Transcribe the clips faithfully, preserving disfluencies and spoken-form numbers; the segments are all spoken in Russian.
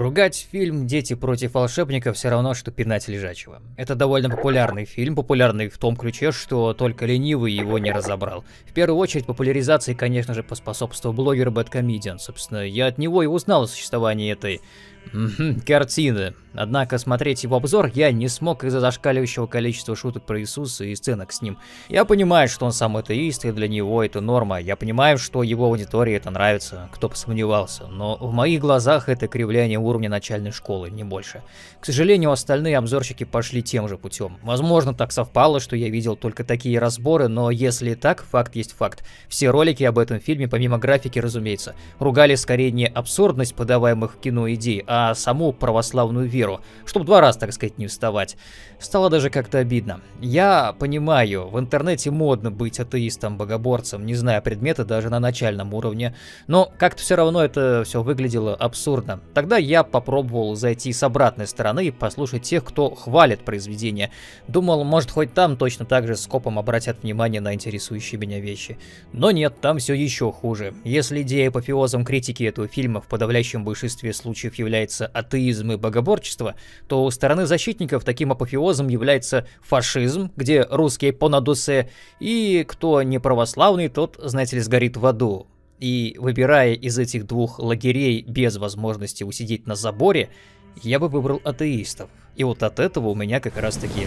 Ругать фильм «Дети против волшебников» все равно, что пинать лежачего. Это довольно популярный фильм, популярный в том ключе, что только ленивый его не разобрал. В первую очередь, популяризации, конечно же, поспособствовал блогер Бэдкомедиан. Собственно, я от него и узнал о существовании этой картины. Однако смотреть его обзор я не смог из-за зашкаливающего количества шуток про Иисуса и сценок с ним. Я понимаю, что он сам атеист, и для него это норма. Я понимаю, что его аудитории это нравится, кто бы сомневался. Но в моих глазах это кривляние уровня начальной школы, не больше. К сожалению, остальные обзорщики пошли тем же путем. Возможно, так совпало, что я видел только такие разборы, но если так, факт есть факт. Все ролики об этом фильме, помимо графики, разумеется, ругали скорее не абсурдность подаваемых в кино идей, а саму православную веру. Чтобы два раза, так сказать, не вставать. Стало даже как-то обидно. Я понимаю, в интернете модно быть атеистом-богоборцем, не зная предмета даже на начальном уровне, но как-то все равно это все выглядело абсурдно. Тогда я попробовал зайти с обратной стороны и послушать тех, кто хвалит произведение. Думал, может, хоть там точно так же скопом обратят внимание на интересующие меня вещи. Но нет, там все еще хуже. Если идеей апофеозом критики этого фильма в подавляющем большинстве случаев является атеизм и богоборчество, то у стороны защитников таким апофеозом является фашизм, где русские понадусе, и кто не православный, тот, знаете ли, сгорит в аду. И выбирая из этих двух лагерей без возможности усидеть на заборе, я бы выбрал атеистов. И вот от этого у меня как раз таки...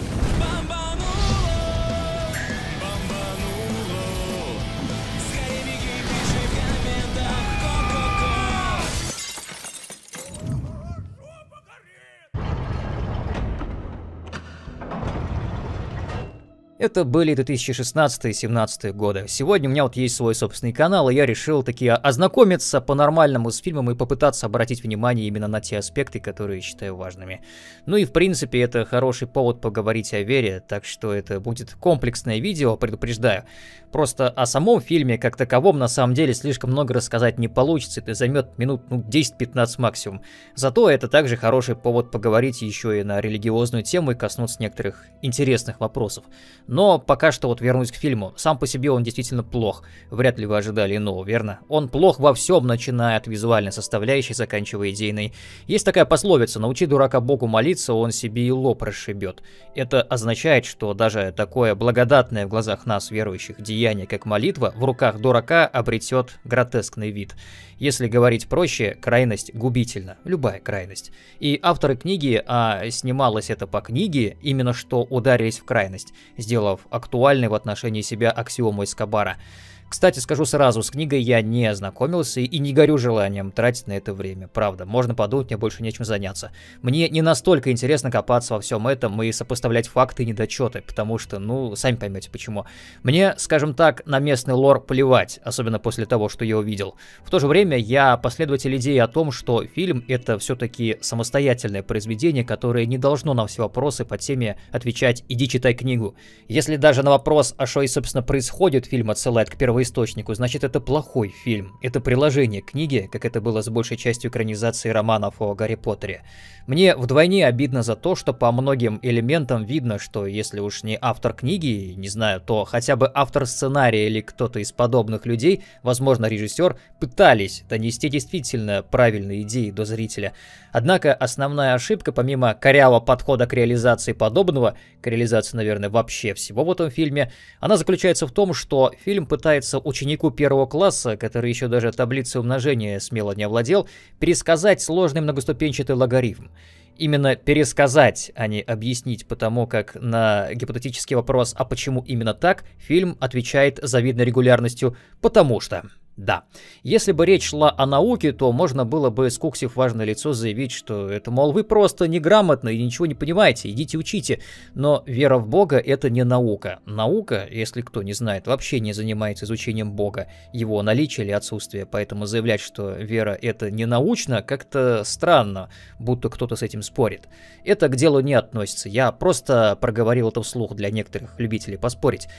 Это были две тысячи шестнадцатый — две тысячи семнадцатый годы. Сегодня у меня вот есть свой собственный канал, и я решил таки ознакомиться по-нормальному с фильмом и попытаться обратить внимание именно на те аспекты, которые считаю важными. Ну и в принципе это хороший повод поговорить о вере, так что это будет комплексное видео, предупреждаю. Просто о самом фильме как таковом на самом деле слишком много рассказать не получится, это займет минут ну, десять-пятнадцать максимум. Зато это также хороший повод поговорить еще и на религиозную тему и коснуться некоторых интересных вопросов. Но пока что вот вернусь к фильму. Сам по себе он действительно плох. Вряд ли вы ожидали иного, верно? Он плох во всем, начиная от визуальной составляющей, заканчивая идейной. Есть такая пословица: научи дурака Богу молиться, он себе и лоб расшибет. Это означает, что даже такое благодатное в глазах нас, верующих, деяние, как молитва, в руках дурака обретет гротескный вид. Если говорить проще, крайность губительна. Любая крайность. И авторы книги, а снималось это по книге, именно что ударились в крайность, сделав актуальной в отношении себя аксиому Эскобара. Кстати, скажу сразу, с книгой я не ознакомился и не горю желанием тратить на это время. Правда, можно подумать, мне больше нечем заняться. Мне не настолько интересно копаться во всем этом и сопоставлять факты и недочеты, потому что, ну, сами поймете почему. Мне, скажем так, на местный лор плевать, особенно после того, что я увидел. В то же время я последователь идеи о том, что фильм — это все-таки самостоятельное произведение, которое не должно на все вопросы по теме отвечать «иди читай книгу». Если даже на вопрос, а что и, собственно, происходит, фильм отсылает к первому источнику, значит, это плохой фильм. Это приложение к книге, как это было с большей частью экранизации романов о Гарри Поттере. Мне вдвойне обидно за то, что по многим элементам видно, что если уж не автор книги, не знаю, то хотя бы автор сценария или кто-то из подобных людей, возможно, режиссер, пытались донести действительно правильные идеи до зрителя. Однако основная ошибка, помимо корявого подхода к реализации подобного, к реализации, наверное, вообще всего в этом фильме, она заключается в том, что фильм пытается ученику первого класса, который еще даже таблицей умножения смело не овладел, пересказать сложный многоступенчатый логарифм. Именно пересказать, а не объяснить, потому как на гипотетический вопрос «а почему именно так?» фильм отвечает с завидной регулярностью «потому что». Да, если бы речь шла о науке, то можно было бы, скуксив важное лицо, заявить, что это, мол, вы просто неграмотны и ничего не понимаете, идите учите. Но вера в Бога — это не наука. Наука, если кто не знает, вообще не занимается изучением Бога, его наличие или отсутствие, поэтому заявлять, что вера — это не научно, как-то странно, будто кто-то с этим спорит. Это к делу не относится, я просто проговорил это вслух для некоторых любителей поспорить.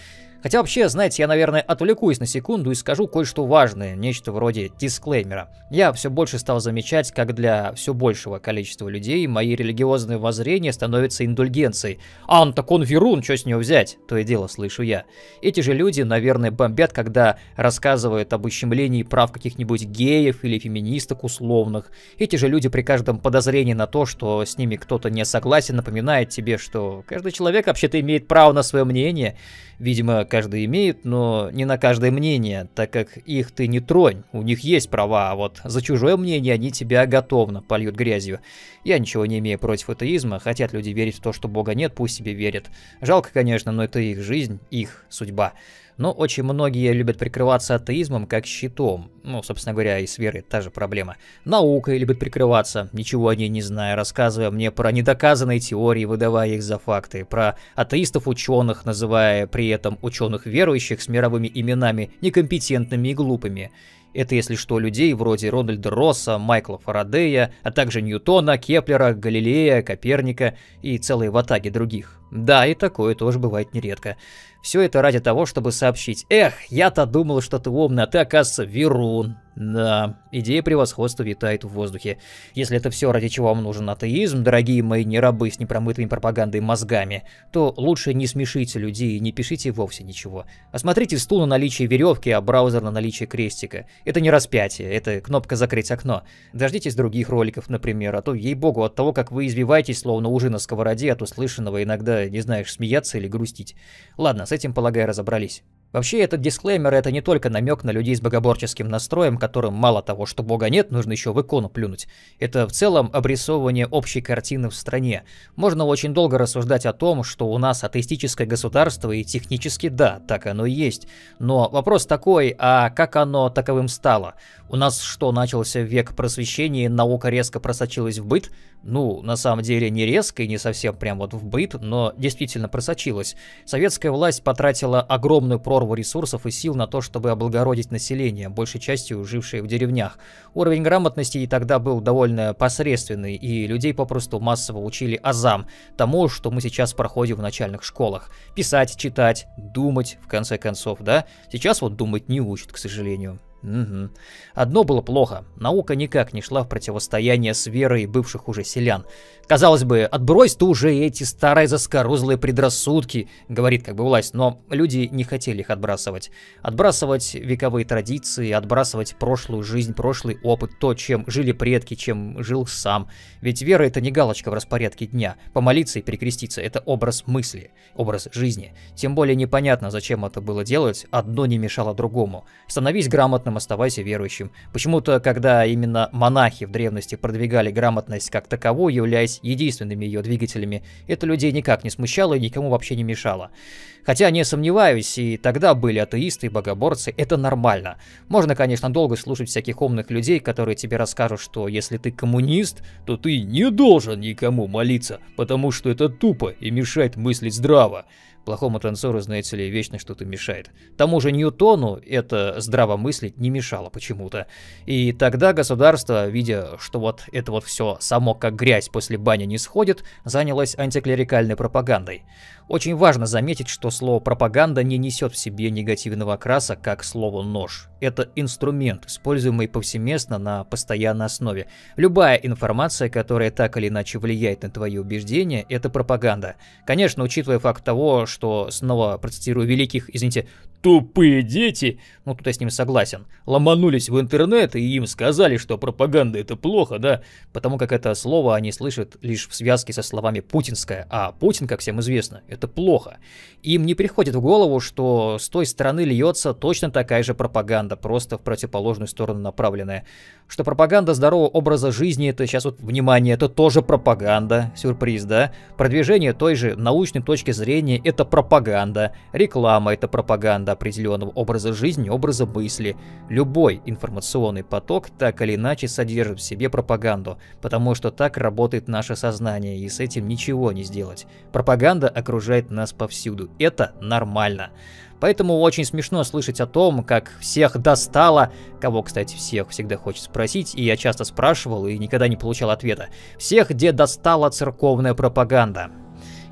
Хотя вообще, знаете, я, наверное, отвлекусь на секунду и скажу кое-что важное, нечто вроде дисклеймера. Я все больше стал замечать, как для все большего количества людей мои религиозные воззрения становятся индульгенцией. «Ан, так он верун, что с него взять?» То и дело слышу я. Эти же люди, наверное, бомбят, когда рассказывают об ущемлении прав каких-нибудь геев или феминисток условных. Эти же люди при каждом подозрении на то, что с ними кто-то не согласен, напоминают тебе, что каждый человек вообще-то имеет право на свое мнение. Видимо, каждый имеет, но не на каждое мнение, так как их ты не тронь, у них есть права, а вот за чужое мнение они тебя готовно польют грязью. Я ничего не имею против атеизма, хотят люди верить в то, что Бога нет, пусть себе верят. Жалко, конечно, но это их жизнь, их судьба. Но очень многие любят прикрываться атеизмом как щитом. Ну, собственно говоря, и с верой та же проблема. Наукой любят прикрываться, ничего о ней не зная, рассказывая мне про недоказанные теории, выдавая их за факты, про атеистов-ученых, называя при этом ученых верующих с мировыми именами некомпетентными и глупыми. Это, если что, людей вроде Рональда Росса, Майкла Фарадея, а также Ньютона, Кеплера, Галилея, Коперника и целые ватаги других. Да, и такое тоже бывает нередко. Все это ради того, чтобы сообщить: «Эх, я-то думал, что ты умный, а ты, оказывается, верун». Да, идея превосходства витает в воздухе. Если это все, ради чего вам нужен атеизм, дорогие мои не рабы с непромытыми пропагандой мозгами, то лучше не смешите людей и не пишите вовсе ничего. Осмотрите стул на наличие веревки, а браузер на наличие крестика. Это не распятие, это кнопка «Закрыть окно». Дождитесь других роликов, например, а то, ей-богу, от того, как вы избиваетесь, словно ужин на сковороде, от услышанного иногда не знаешь, смеяться или грустить. Ладно, с этим, полагаю, разобрались. Вообще, этот дисклеймер — это не только намек на людей с богоборческим настроем, которым мало того, что Бога нет, нужно еще в икону плюнуть. Это в целом обрисовывание общей картины в стране. Можно очень долго рассуждать о том, что у нас атеистическое государство, и технически да, так оно и есть. Но вопрос такой, а как оно таковым стало? У нас что, начался век просвещения, и наука резко просочилась в быт? Ну, на самом деле не резко и не совсем прям вот в быт, но действительно просочилась. Советская власть потратила огромную прорву ресурсов и сил на то, чтобы облагородить население, большей частью жившее в деревнях. Уровень грамотности и тогда был довольно посредственный, и людей попросту массово учили азам, тому, что мы сейчас проходим в начальных школах. Писать, читать, думать, в конце концов, да? Сейчас вот думать не учат, к сожалению. Угу. Одно было плохо. Наука никак не шла в противостояние с верой бывших уже селян. Казалось бы, отбрось ты уже эти старые заскорузлые предрассудки, говорит как бы власть, но люди не хотели их отбрасывать. Отбрасывать вековые традиции, отбрасывать прошлую жизнь, прошлый опыт, то, чем жили предки, чем жил сам. Ведь вера — это не галочка в распорядке дня. Помолиться и перекреститься — это образ мысли, образ жизни. Тем более непонятно, зачем это было делать, одно не мешало другому. Становись грамотным, оставайся верующим. Почему-то, когда именно монахи в древности продвигали грамотность как таковую, являясь единственными ее двигателями, это людей никак не смущало и никому вообще не мешало. Хотя, не сомневаюсь, и тогда были атеисты и богоборцы, это нормально. Можно, конечно, долго слушать всяких умных людей, которые тебе расскажут, что если ты коммунист, то ты не должен никому молиться, потому что это тупо и мешает мыслить здраво. Плохому танцору, знаете ли, вечно что-то мешает. Тому же Ньютону это здраво мыслить не мешало почему-то. И тогда государство, видя, что вот это вот все само как грязь после бани не сходит, занялось антиклерикальной пропагандой. Очень важно заметить, что слово «пропаганда» не несет в себе негативного окраса, как слово «нож». Это инструмент, используемый повсеместно на постоянной основе. Любая информация, которая так или иначе влияет на твои убеждения, это пропаганда. Конечно, учитывая факт того, что, снова процитирую великих, извините, тупые дети, ну тут я с ним согласен, ломанулись в интернет и им сказали, что пропаганда это плохо, да, потому как это слово они слышат лишь в связке со словами «путинская», а Путин, как всем известно, это плохо. Им не приходит в голову, что с той стороны льется точно такая же пропаганда, просто в противоположную сторону направленная. Что пропаганда здорового образа жизни, это сейчас вот, внимание, это тоже пропаганда, сюрприз, да? Продвижение той же научной точки зрения, это пропаганда, реклама, это пропаганда определенного образа жизни, образа мысли. Любой информационный поток так или иначе содержит в себе пропаганду, потому что так работает наше сознание, и с этим ничего не сделать. Пропаганда окружает нас повсюду, это нормально. Поэтому очень смешно слышать о том, как всех достало, кого, кстати, всех всегда хочется спросить, и я часто спрашивал и никогда не получал ответа, всех, где достала церковная пропаганда.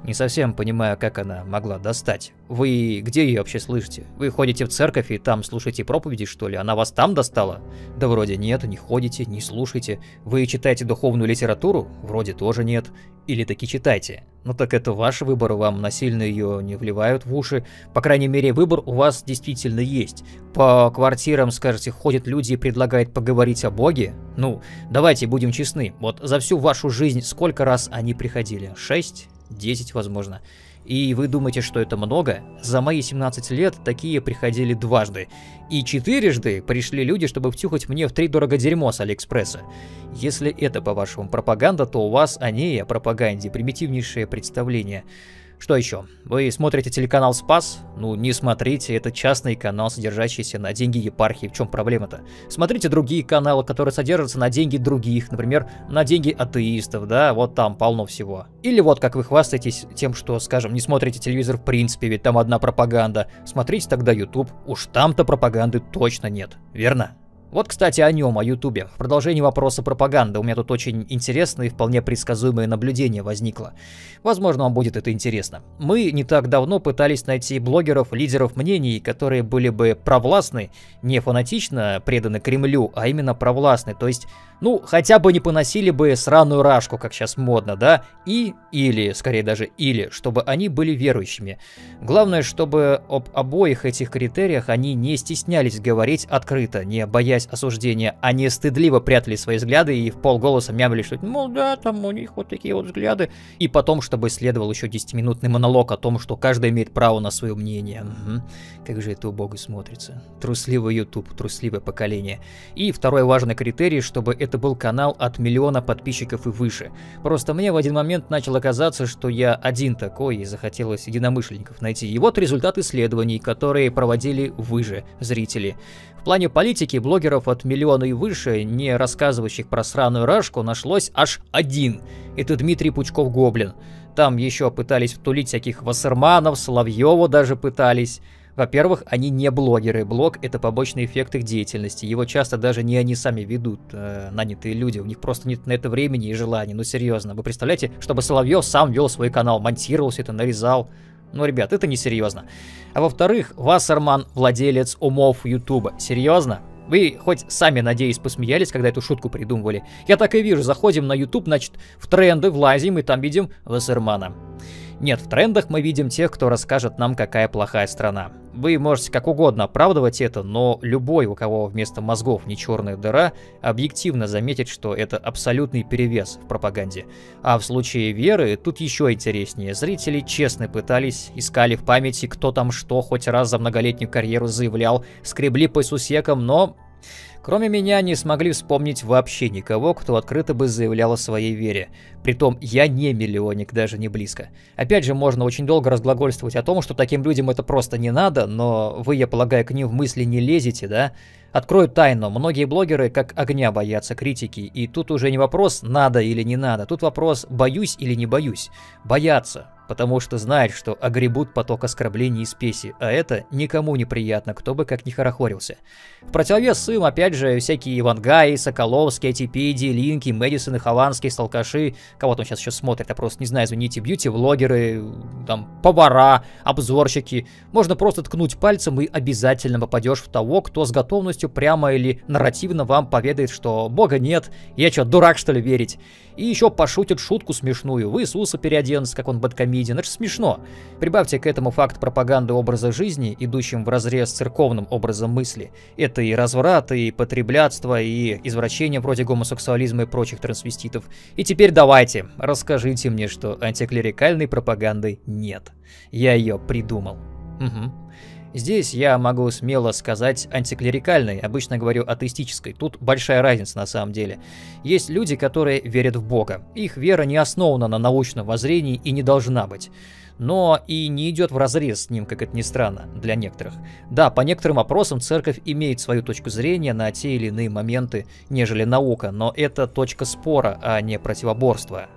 Не совсем понимаю, как она могла достать. Вы где ее вообще слышите? Вы ходите в церковь и там слушаете проповеди, что ли? Она вас там достала? Да вроде нет, не ходите, не слушайте. Вы читаете духовную литературу? Вроде тоже нет. Или таки читайте. Ну так это ваш выбор, вам насильно ее не вливают в уши. По крайней мере, выбор у вас действительно есть. По квартирам, скажете, ходят люди и предлагают поговорить о Боге? Ну, давайте будем честны. Вот за всю вашу жизнь сколько раз они приходили? Шесть? Десять, возможно. И вы думаете, что это много? За мои семнадцать лет такие приходили дважды. И четырежды пришли люди, чтобы втюхать мне втридорого дерьмо с Алиэкспресса. Если это, по-вашему, пропаганда, то у вас о ней, о пропаганде, примитивнейшее представление. Что еще? Вы смотрите телеканал «Спас»? Ну, не смотрите, это частный канал, содержащийся на деньги епархии. В чем проблема-то? Смотрите другие каналы, которые содержатся на деньги других, например, на деньги атеистов, да, вот там полно всего. Или вот как вы хвастаетесь тем, что, скажем, не смотрите телевизор в принципе, ведь там одна пропаганда. Смотрите тогда YouTube, уж там-то пропаганды точно нет, верно? Вот, кстати, о нем, о Ютубе. В продолжении вопроса пропаганды у меня тут очень интересное и вполне предсказуемое наблюдение возникло. Возможно, вам будет это интересно. Мы не так давно пытались найти блогеров, лидеров мнений, которые были бы провластны, не фанатично преданы Кремлю, а именно провластны. То есть, ну, хотя бы не поносили бы сраную рашку, как сейчас модно, да? И, или, скорее даже или, чтобы они были верующими. Главное, чтобы об обоих этих критериях они не стеснялись говорить открыто, не боясь осуждения, они стыдливо прятали свои взгляды и в полголоса мямлили, что ну да, там у них вот такие вот взгляды. И потом, чтобы следовал еще десятиминутный монолог о том, что каждый имеет право на свое мнение. Угу. Как же это убого смотрится. Трусливый YouTube, трусливое поколение. И второй важный критерий, чтобы это был канал от миллиона подписчиков и выше. Просто мне в один момент начало казаться, что я один такой, и захотелось единомышленников найти. И вот результат исследований, которые проводили вы же, зрители. В плане политики блогеров от миллиона и выше, не рассказывающих про сраную рашку, нашлось аж один. Это Дмитрий Пучков-Гоблин. Там еще пытались втулить всяких Вассерманов, Соловьеву даже пытались. Во-первых, они не блогеры. Блог — это побочный эффект их деятельности. Его часто даже не они сами ведут, э, нанятые люди. У них просто нет на это времени и желания. Ну серьезно, вы представляете, чтобы Соловьев сам вел свой канал, монтировал все это, нарезал? Ну, ребят, это несерьезно. А во-вторых, Вассерман — владелец умов Ютуба. Серьезно? Вы хоть сами, надеюсь, посмеялись, когда эту шутку придумывали? Я так и вижу, заходим на YouTube, значит, в тренды влазим и там видим Вассермана. Нет, в трендах мы видим тех, кто расскажет нам, какая плохая страна. Вы можете как угодно оправдывать это, но любой, у кого вместо мозгов не черная дыра, объективно заметит, что это абсолютный перевес в пропаганде. А в случае веры тут еще интереснее. Зрители честно пытались, искали в памяти, кто там что хоть раз за многолетнюю карьеру заявлял, скребли по сусекам, но... Кроме меня не смогли вспомнить вообще никого, кто открыто бы заявлял о своей вере. Притом я не миллионник, даже не близко. Опять же, можно очень долго разглагольствовать о том, что таким людям это просто не надо, но вы, я полагаю, к ним в мысли не лезете, да? Открою тайну, многие блогеры как огня боятся критики, и тут уже не вопрос надо или не надо, тут вопрос боюсь или не боюсь. Боятся, потому что знают, что огребут поток оскорблений и спеси, а это никому не приятно, кто бы как ни хорохорился. В противовес им, опять же, всякие Ивангаи, Соколовские, Атипедии, Линки, Мэдисоны, Хованские, Сталкаши, кого там сейчас еще смотрят, я просто не знаю, извините, бьюти-влогеры, там, повара, обзорщики. Можно просто ткнуть пальцем и обязательно попадешь в того, кто с готовностью прямо или нарративно вам поведает, что Бога нет, я что, дурак что ли верить? И еще пошутят шутку смешную, в Иисуса переоденутся, как он бэдкомедиан, это же смешно. Прибавьте к этому факт пропаганды образа жизни, идущим вразрез с церковным образом мысли. Это и разврат, и потреблятство, и извращения вроде гомосексуализма и прочих трансвеститов. И теперь давайте, расскажите мне, что антиклерикальной пропаганды нет. Я ее придумал. Угу. Здесь я могу смело сказать антиклерикальной, обычно говорю атеистической. Тут большая разница на самом деле. Есть люди, которые верят в Бога. Их вера не основана на научном воззрении и не должна быть. Но и не идет вразрез с ним, как это ни странно, для некоторых. Да, по некоторым опросам церковь имеет свою точку зрения на те или иные моменты, нежели наука, но это точка спора, а не противоборства.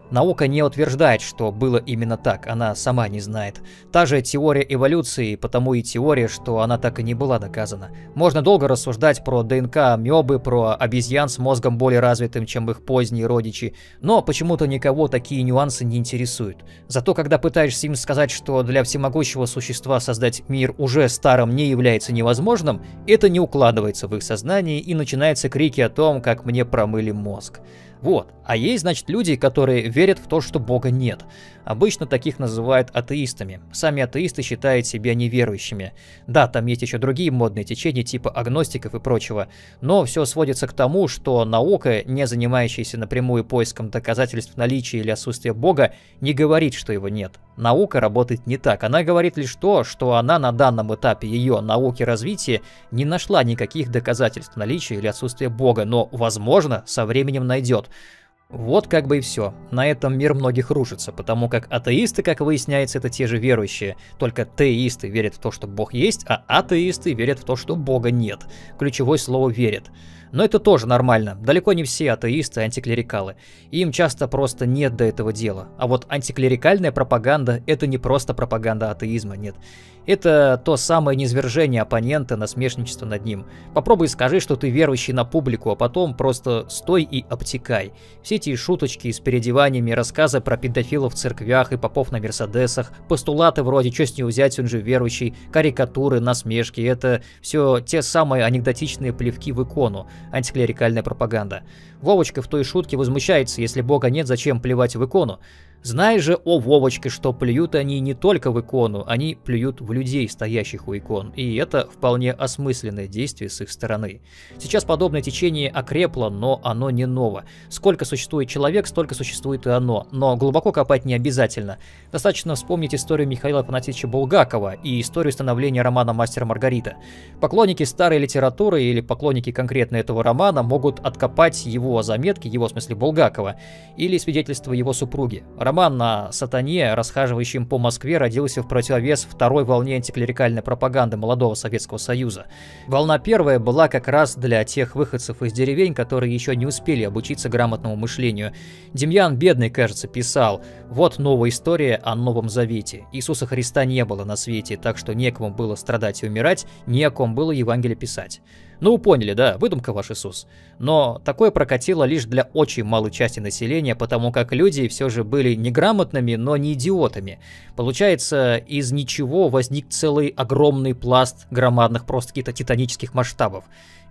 Наука не утверждает, что было именно так, она сама не знает. Та же теория эволюции, потому и теория, что она так и не была доказана. Можно долго рассуждать про ДНК амебы, про обезьян с мозгом более развитым, чем их поздние родичи, но почему-то никого такие нюансы не интересуют. Зато когда пытаешься им сказать, что для всемогущего существа создать мир уже старым не является невозможным, это не укладывается в их сознании и начинаются крики о том, как мне промыли мозг. Вот. А есть, значит, люди, которые верят в то, что Бога нет. Обычно таких называют атеистами. Сами атеисты считают себя неверующими. Да, там есть еще другие модные течения, типа агностиков и прочего. Но все сводится к тому, что наука, не занимающаяся напрямую поиском доказательств наличия или отсутствия Бога, не говорит, что его нет. Наука работает не так. Она говорит лишь то, что она на данном этапе ее науки развития не нашла никаких доказательств наличия или отсутствия Бога, но, возможно, со временем найдет. Вот как бы и все. На этом мир многих рушится, потому как атеисты, как выясняется, это те же верующие. Только теисты верят в то, что Бог есть, а атеисты верят в то, что Бога нет. Ключевое слово «верят». Но это тоже нормально. Далеко не все атеисты антиклерикалы. Им часто просто нет до этого дела. А вот антиклерикальная пропаганда – это не просто пропаганда атеизма, нет. Это то самое низвержение оппонента, насмешничество над ним. Попробуй скажи, что ты верующий на публику, а потом просто стой и обтекай. Все эти шуточки с переодеваниями, рассказы про педофилов в церквях и попов на мерседесах, постулаты вроде «чё с него взять, он же верующий», карикатуры, насмешки – это все те самые анекдотичные плевки в икону. Антиклерикальная пропаганда. Вовочка в той шутке возмущается, если Бога нет, зачем плевать в икону? Знай же, о Вовочка, что плюют они не только в икону, они плюют в людей, стоящих у икон, и это вполне осмысленное действие с их стороны. Сейчас подобное течение окрепло, но оно не ново. Сколько существует человек, столько существует и оно, но глубоко копать не обязательно. Достаточно вспомнить историю Михаила Афанасьевича Булгакова и историю становления романа «Мастер и Маргарита». Поклонники старой литературы или поклонники конкретно этого романа могут откопать его заметки, его в смысле Булгакова, или свидетельства его супруги. Роман о сатане, расхаживающем по Москве, родился в противовес второй волне антиклерикальной пропаганды молодого Советского Союза. Волна первая была как раз для тех выходцев из деревень, которые еще не успели обучиться грамотному мышлению. Демьян Бедный, кажется, писал: «Вот новая история о Новом Завете. Иисуса Христа не было на свете, так что некому было страдать и умирать, не о ком было Евангелие писать». Ну, поняли, да, выдумка ваш Иисус. Но такое прокатило лишь для очень малой части населения, потому как люди все же были неграмотными, но не идиотами. Получается, из ничего возник целый огромный пласт громадных, просто каких-то титанических масштабов.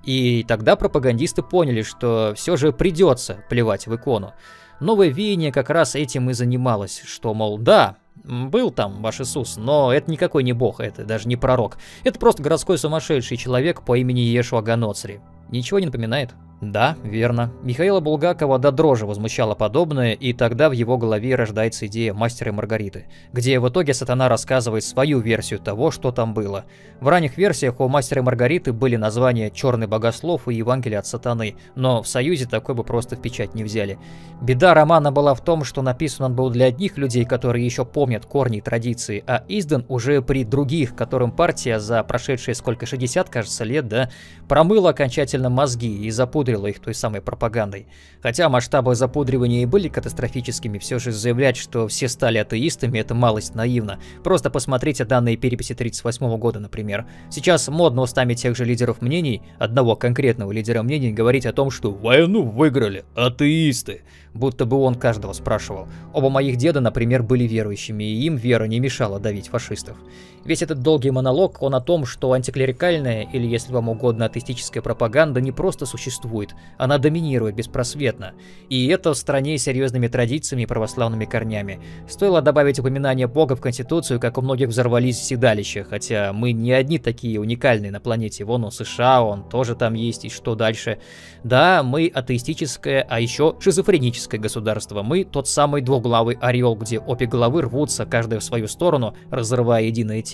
И тогда пропагандисты поняли, что все же придется плевать в икону. Новое веяние как раз этим и занималось, что, мол, да, был там ваш Иисус, но это никакой не бог, это даже не пророк. Это просто городской сумасшедший человек по имени Иешуа Ганоцри. Ничего не напоминает? Да, верно. Михаила Булгакова до дрожи возмущало подобное, и тогда в его голове рождается идея «Мастера и Маргариты», где в итоге сатана рассказывает свою версию того, что там было. В ранних версиях у «Мастера и Маргариты» были названия «Черный богослов» и «Евангелие от сатаны», но в Союзе такой бы просто в печать не взяли. Беда романа была в том, что написан он был для одних людей, которые еще помнят корни и традиции, а издан уже при других, которым партия за прошедшие сколько, шестьдесят, кажется, лет, да, промыла окончательно мозги и запудрила их той самой пропагандой. Хотя масштабы запудривания и были катастрофическими, все же заявлять, что все стали атеистами, это малость наивно. Просто посмотрите данные переписи тридцать восьмого года, например. Сейчас модно устами тех же лидеров мнений, одного конкретного лидера мнений, говорить о том, что войну выиграли атеисты. Будто бы он каждого спрашивал. Оба моих деда, например, были верующими, и им вера не мешала давить фашистов. Весь этот долгий монолог, он о том, что антиклерикальная, или, если вам угодно, атеистическая пропаганда не просто существует, она доминирует беспросветно. И это в стране с серьезными традициями и православными корнями. Стоило добавить упоминание Бога в Конституцию, как у многих взорвались седалища, хотя мы не одни такие уникальные на планете. Вон у США, он тоже там есть, и что дальше? Да, мы атеистическое, а еще шизофреническое государство. Мы тот самый двуглавый орел, где обе головы рвутся, каждая в свою сторону, разрывая единое тело.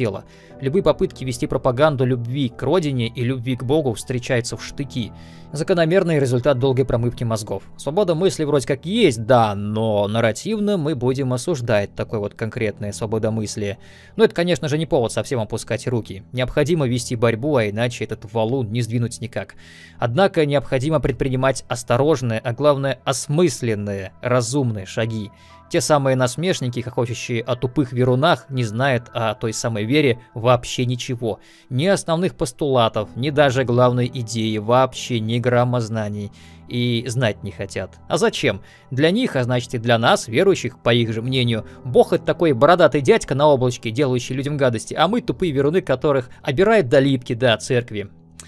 тела. Любые попытки вести пропаганду любви к родине и любви к Богу встречаются в штыки. Закономерный результат долгой промывки мозгов. Свобода мысли вроде как есть, да, но нарративно мы будем осуждать такое вот конкретное свободомыслие. Но это, конечно же, не повод совсем опускать руки. Необходимо вести борьбу, а иначе этот валун не сдвинуть никак. Однако необходимо предпринимать осторожные, а главное осмысленные, разумные шаги. Те самые насмешники, хохочущие о тупых верунах, не знают о той самой вере вообще ничего. Ни основных постулатов, ни даже главной идеи, вообще ни грамма знаний. И знать не хотят. А зачем? Для них, а значит и для нас, верующих, по их же мнению, Бог — это такой бородатый дядька на облачке, делающий людям гадости, а мы тупые веруны, которых обирают до липки, до церкви.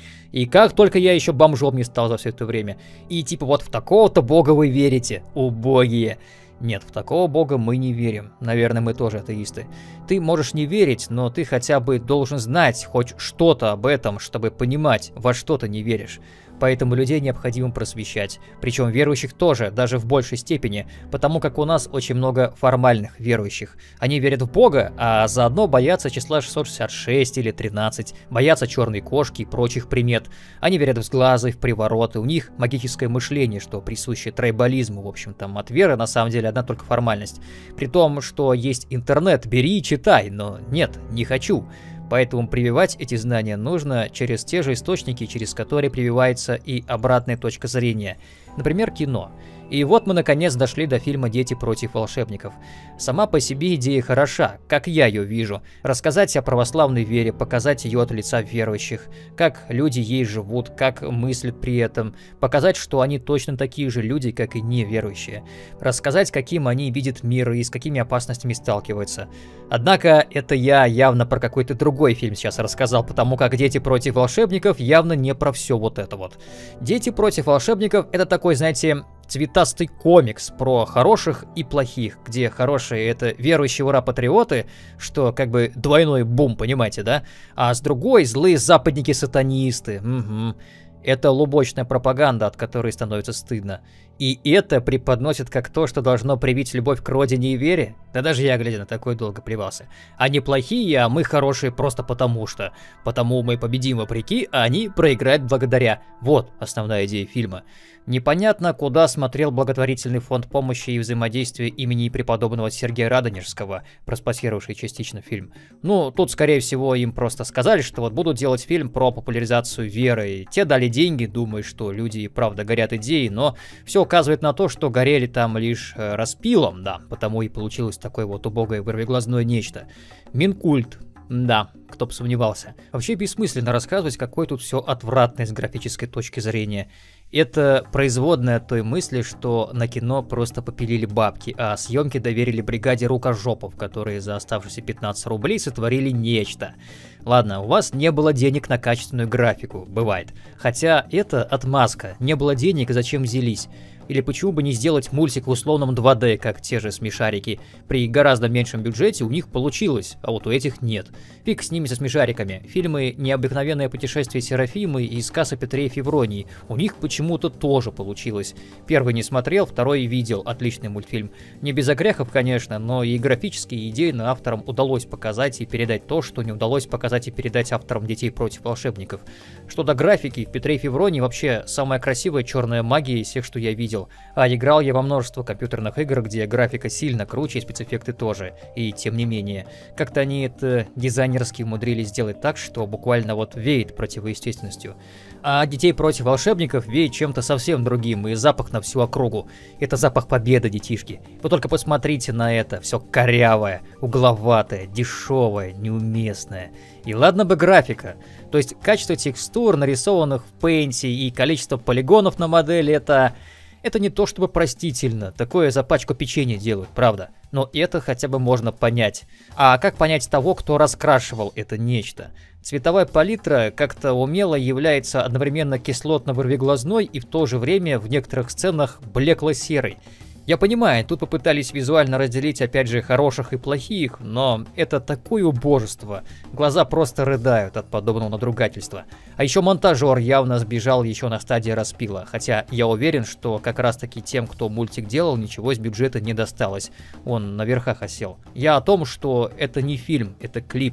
И как только я еще бомжом не стал за все это время. И типа вот в такого-то бога вы верите, убогие. Нет, в такого бога мы не верим. Наверное, мы тоже атеисты. Ты можешь не верить, но ты хотя бы должен знать хоть что-то об этом, чтобы понимать, во что ты не веришь. Поэтому людей необходимо просвещать. Причем верующих тоже, даже в большей степени, потому как у нас очень много формальных верующих. Они верят в Бога, а заодно боятся числа шестьсот шестьдесят шесть или тринадцать, боятся черной кошки и прочих примет. Они верят в сглазы, в привороты, у них магическое мышление, что присуще трайбализму, в общем, там от веры на самом деле одна только формальность. При том, что есть интернет, бери и читай, но нет, не хочу. Поэтому прививать эти знания нужно через те же источники, через которые прививается и обратная точка зрения. Например, кино. И вот мы наконец дошли до фильма «Дети против волшебников». Сама по себе идея хороша, как я ее вижу. Рассказать о православной вере, показать ее от лица верующих, как люди ей живут, как мыслят при этом, показать, что они точно такие же люди, как и неверующие. Рассказать, каким они видят мир и с какими опасностями сталкиваются. Однако это я явно про какой-то другой фильм сейчас рассказал, потому как «Дети против волшебников» явно не про все вот это вот. «Дети против волшебников» — это такой, знаете, цветастый комикс про хороших и плохих, где хорошие — это верующие ура-патриоты, что как бы двойной бум, понимаете, да? А с другой — злые западники-сатанисты. Угу. Это лубочная пропаганда, от которой становится стыдно. И это преподносит как то, что должно привить любовь к родине и вере? Да даже я, глядя на такое, долго плевался. Они плохие, а мы хорошие просто потому что. Потому мы победим вопреки, а они проиграют благодаря. Вот основная идея фильма. Непонятно, куда смотрел благотворительный фонд помощи и взаимодействия имени преподобного Сергея Радонежского, проспонсировавший частично фильм. Ну, тут, скорее всего, им просто сказали, что вот будут делать фильм про популяризацию веры. И те дали деньги, думая, что люди и правда горят идеей, но все указывает на то, что горели там лишь э, распилом, да, потому и получилось такое вот убогое вырвиглазное нечто. Минкульт. Да, кто бы сомневался. Вообще бессмысленно рассказывать, какое тут все отвратное с графической точки зрения. Это производная от той мысли, что на кино просто попилили бабки, а съемки доверили бригаде рукожопов, которые за оставшиеся пятнадцать рублей сотворили нечто. Ладно, у вас не было денег на качественную графику, бывает. Хотя это отмазка, не было денег, зачем взялись? Или почему бы не сделать мультик в условном два дэ, как те же смешарики? При гораздо меньшем бюджете у них получилось, а вот у этих нет. Фиг с ними со смешариками. Фильмы «Необыкновенное путешествие Серафимы» и «Сказ о Петре и Февронии» у них почему-то тоже получилось. Первый не смотрел, второй видел. Отличный мультфильм. Не без огрехов, конечно, но и графические идеи на авторам удалось показать и передать то, что не удалось показать и передать авторам «Детей против волшебников». Что до графики, в «Петре и Февронии» вообще самая красивая черная магия из всех, что я видел. А играл я во множество компьютерных игр, где графика сильно круче и спецэффекты тоже. И тем не менее, как-то они это дизайнерски умудрились сделать так, что буквально вот веет противоестественностью. А «Детей против волшебников» веет чем-то совсем другим, и запах на всю округу. Это запах победы, детишки. Вы только посмотрите на это, все корявое, угловатое, дешевое, неуместное. И ладно бы графика. То есть качество текстур, нарисованных в Paint, и количество полигонов на модели — это... Это не то чтобы простительно, такое за пачку печенья делают, правда. Но это хотя бы можно понять. А как понять того, кто раскрашивал это нечто? Цветовая палитра как-то умело является одновременно кислотно-вырвиглазной и в то же время в некоторых сценах блекло-серой. Я понимаю, тут попытались визуально разделить опять же хороших и плохих, но это такое убожество. Глаза просто рыдают от подобного надругательства. А еще монтажер явно сбежал еще на стадии распила, хотя я уверен, что как раз таки тем, кто мультик делал, ничего из бюджета не досталось. Он на верхах осел. Я о том, что это не фильм, это клип.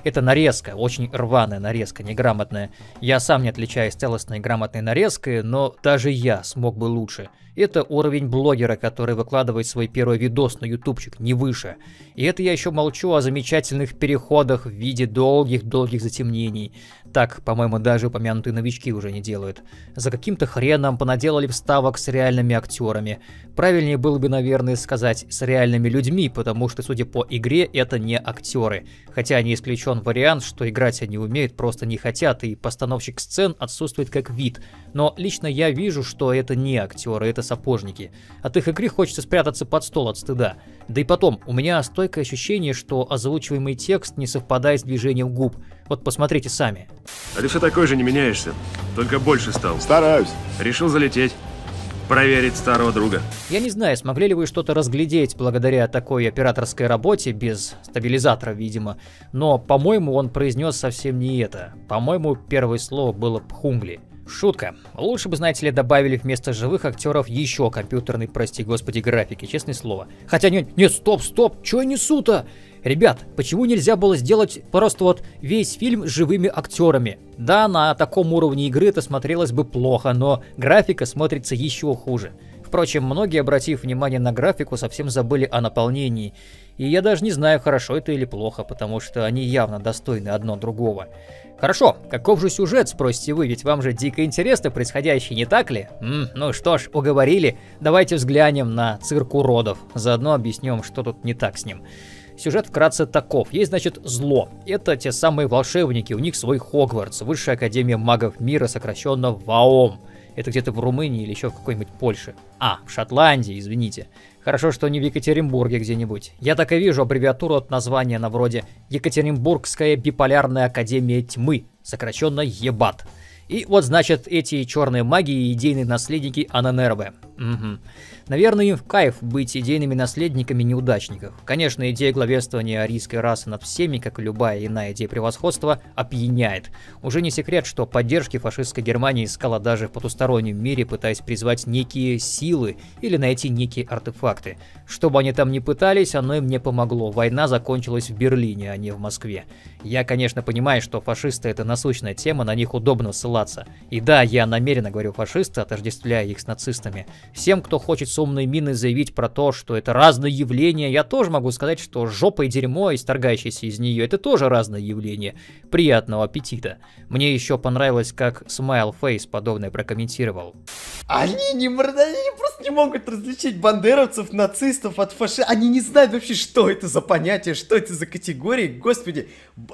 Это нарезка, очень рваная нарезка, неграмотная. Я сам не отличаюсь целостной и грамотной нарезкой, но даже я смог бы лучше. Это уровень блогера, который выкладывает свой первый видос на ютубчик, не выше. И это я еще молчу о замечательных переходах в виде долгих-долгих затемнений. Так, по-моему, даже упомянутые новички уже не делают. За каким-то хреном понаделали вставок с реальными актерами. Правильнее было бы, наверное, сказать с реальными людьми, потому что, судя по игре, это не актеры. Хотя не исключен вариант, что играть они умеют, просто не хотят, и постановщик сцен отсутствует как вид. Но лично я вижу, что это не актеры, это сапожники. От их игры хочется спрятаться под стол от стыда. Да и потом, у меня стойкое ощущение, что озвучиваемый текст не совпадает с движением губ. Вот посмотрите сами. А ты все такой же, не меняешься, только больше стал. Стараюсь. Решил залететь, проверить старого друга. Я не знаю, смогли ли вы что-то разглядеть благодаря такой операторской работе, без стабилизатора, видимо, но, по-моему, он произнес совсем не это. По-моему, первое слово было «пхунгли». Шутка. Лучше бы, знаете ли, добавили вместо живых актеров еще компьютерной, прости господи, графики, честное слово. Хотя нет, нет, стоп, стоп, что я несу-то? Ребят, почему нельзя было сделать просто вот весь фильм с живыми актерами? Да, на таком уровне игры это смотрелось бы плохо, но графика смотрится еще хуже. Впрочем, многие, обратив внимание на графику, совсем забыли о наполнении. И я даже не знаю, хорошо это или плохо, потому что они явно достойны одно другого. Хорошо, каков же сюжет, спросите вы, ведь вам же дико интересно происходящее, не так ли? М, ну что ж, уговорили, давайте взглянем на цирк уродов, заодно объясним, что тут не так с ним. Сюжет вкратце таков. Есть, значит, зло. Это те самые волшебники, у них свой Хогвартс, высшая академия магов мира, сокращенно ВАОМ. Это где-то в Румынии или еще в какой-нибудь Польше. А, в Шотландии, извините. Хорошо, что не в Екатеринбурге где-нибудь. Я так и вижу аббревиатуру от названия на вроде Екатеринбургская биполярная академия тьмы, сокращенно ЕБАТ. И вот, значит, эти черные маги и идейные наследники Аненербе. Угу. Наверное, им в кайф быть идейными наследниками неудачников. Конечно, идея главенствования арийской расы над всеми, как и любая иная идея превосходства, опьяняет. Уже не секрет, что поддержки фашистской Германии искала даже в потустороннем мире, пытаясь призвать некие силы или найти некие артефакты. Что бы они там ни пытались, оно им не помогло. Война закончилась в Берлине, а не в Москве. Я, конечно, понимаю, что фашисты — это насущная тема, на них удобно ссылаться. И да, я намеренно говорю фашисты, отождествляя их с нацистами. Всем, кто хочет с умной миной заявить про то, что это разное явление, я тоже могу сказать, что жопа и дерьмо, исторгающееся из нее, это тоже разное явление. Приятного аппетита. Мне еще понравилось, как Smile Face подобное прокомментировал. Они не они просто не могут различить бандеровцев, нацистов от фашистов. Они не знают вообще, что это за понятие, что это за категории. Господи,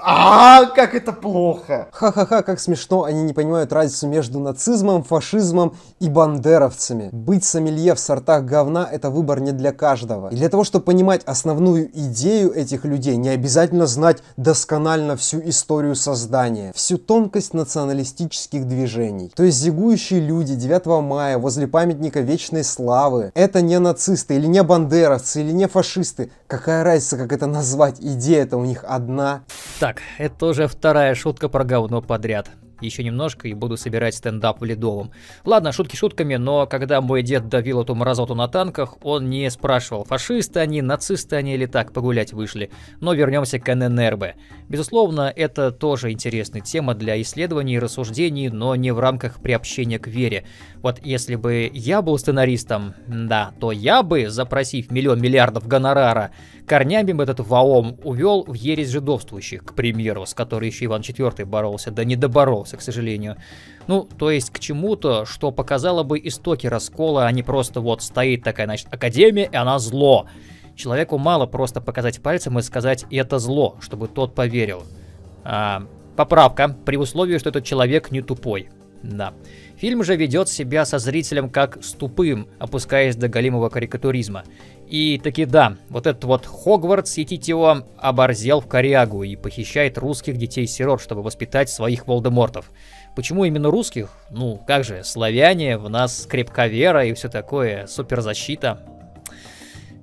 а как это плохо. Ха-ха-ха, как смешно, они не понимают разницу между нацизмом, фашизмом и бандеровцами. Быть сомелье в сортах говна — это выбор не для каждого. И для того, чтобы понимать основную идею этих людей, не обязательно знать досконально всю историю создания, всю тонкость националистических движений. То есть зигующие люди девятого мая возле памятника вечной славы — это не нацисты, или не бандеровцы, или не фашисты. Какая разница, как это назвать? Идея-то у них одна. Так, это уже вторая шутка про говно подряд. Еще немножко и буду собирать стендап в Ледовом. Ладно, шутки шутками, но когда мой дед давил эту мразоту на танках, он не спрашивал, фашисты они, нацисты они или так погулять вышли. Но вернемся к Аненербе. Безусловно, это тоже интересная тема для исследований и рассуждений, но не в рамках приобщения к вере. Вот если бы я был сценаристом, да, то я бы, запросив миллион миллиардов гонорара, корнями бы этот ВАОМ увел в ересь жидовствующих, к примеру, с которой еще Иван четвёртый боролся, да не доборолся, к сожалению. Ну, то есть к чему-то, что показало бы истоки раскола, а не просто вот стоит такая, значит, академия, и она зло. Человеку мало просто показать пальцем и сказать «это зло», чтобы тот поверил. А, поправка, при условии, что этот человек не тупой. Да. Фильм же ведет себя со зрителем как с тупым, опускаясь до голимого карикатуризма. И таки да, вот этот вот Хогвартс Етитио оборзел в корягу и похищает русских детей-сирот, чтобы воспитать своих Волдемортов. Почему именно русских? Ну, как же, славяне, в нас крепка вера и все такое, суперзащита.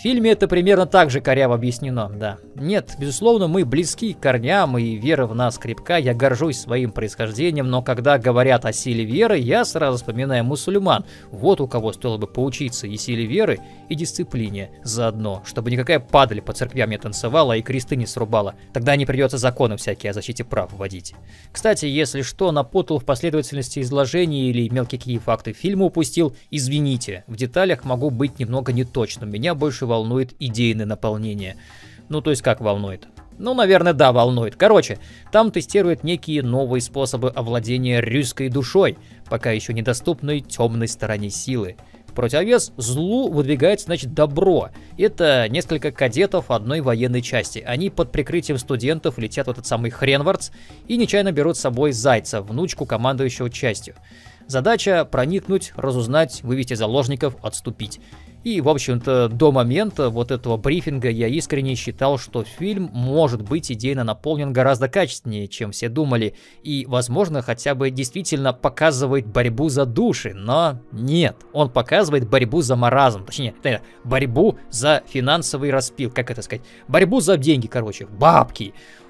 фильме это примерно так же коряво объяснено, да. Нет, безусловно, мы близки к корням, и вера в нас крепка, я горжусь своим происхождением, но когда говорят о силе веры, я сразу вспоминаю мусульман. Вот у кого стоило бы поучиться и силе веры, и дисциплине заодно, чтобы никакая падаль по церквям не танцевала и кресты не срубала. Тогда не придется законы всякие о защите прав вводить. Кстати, если что, напутал в последовательности изложений или мелкие какие факты фильма упустил, извините, в деталях могу быть немного неточным, меня больше волнует идейное наполнение. Ну, то есть как волнует? Ну, наверное, да, волнует. Короче, там тестируют некие новые способы овладения русской душой, пока еще недоступной темной стороне силы. В противовес злу выдвигается, значит, добро. Это несколько кадетов одной военной части. Они под прикрытием студентов летят в этот самый Хренвардс и нечаянно берут с собой Зайца, внучку командующего частью. Задача проникнуть, разузнать, вывести заложников, отступить. И, в общем-то, до момента вот этого брифинга я искренне считал, что фильм может быть идейно наполнен гораздо качественнее, чем все думали, и, возможно, хотя бы действительно показывает борьбу за души, но нет, он показывает борьбу за маразм, точнее, борьбу за финансовый распил, как это сказать, борьбу за деньги, короче, бабки.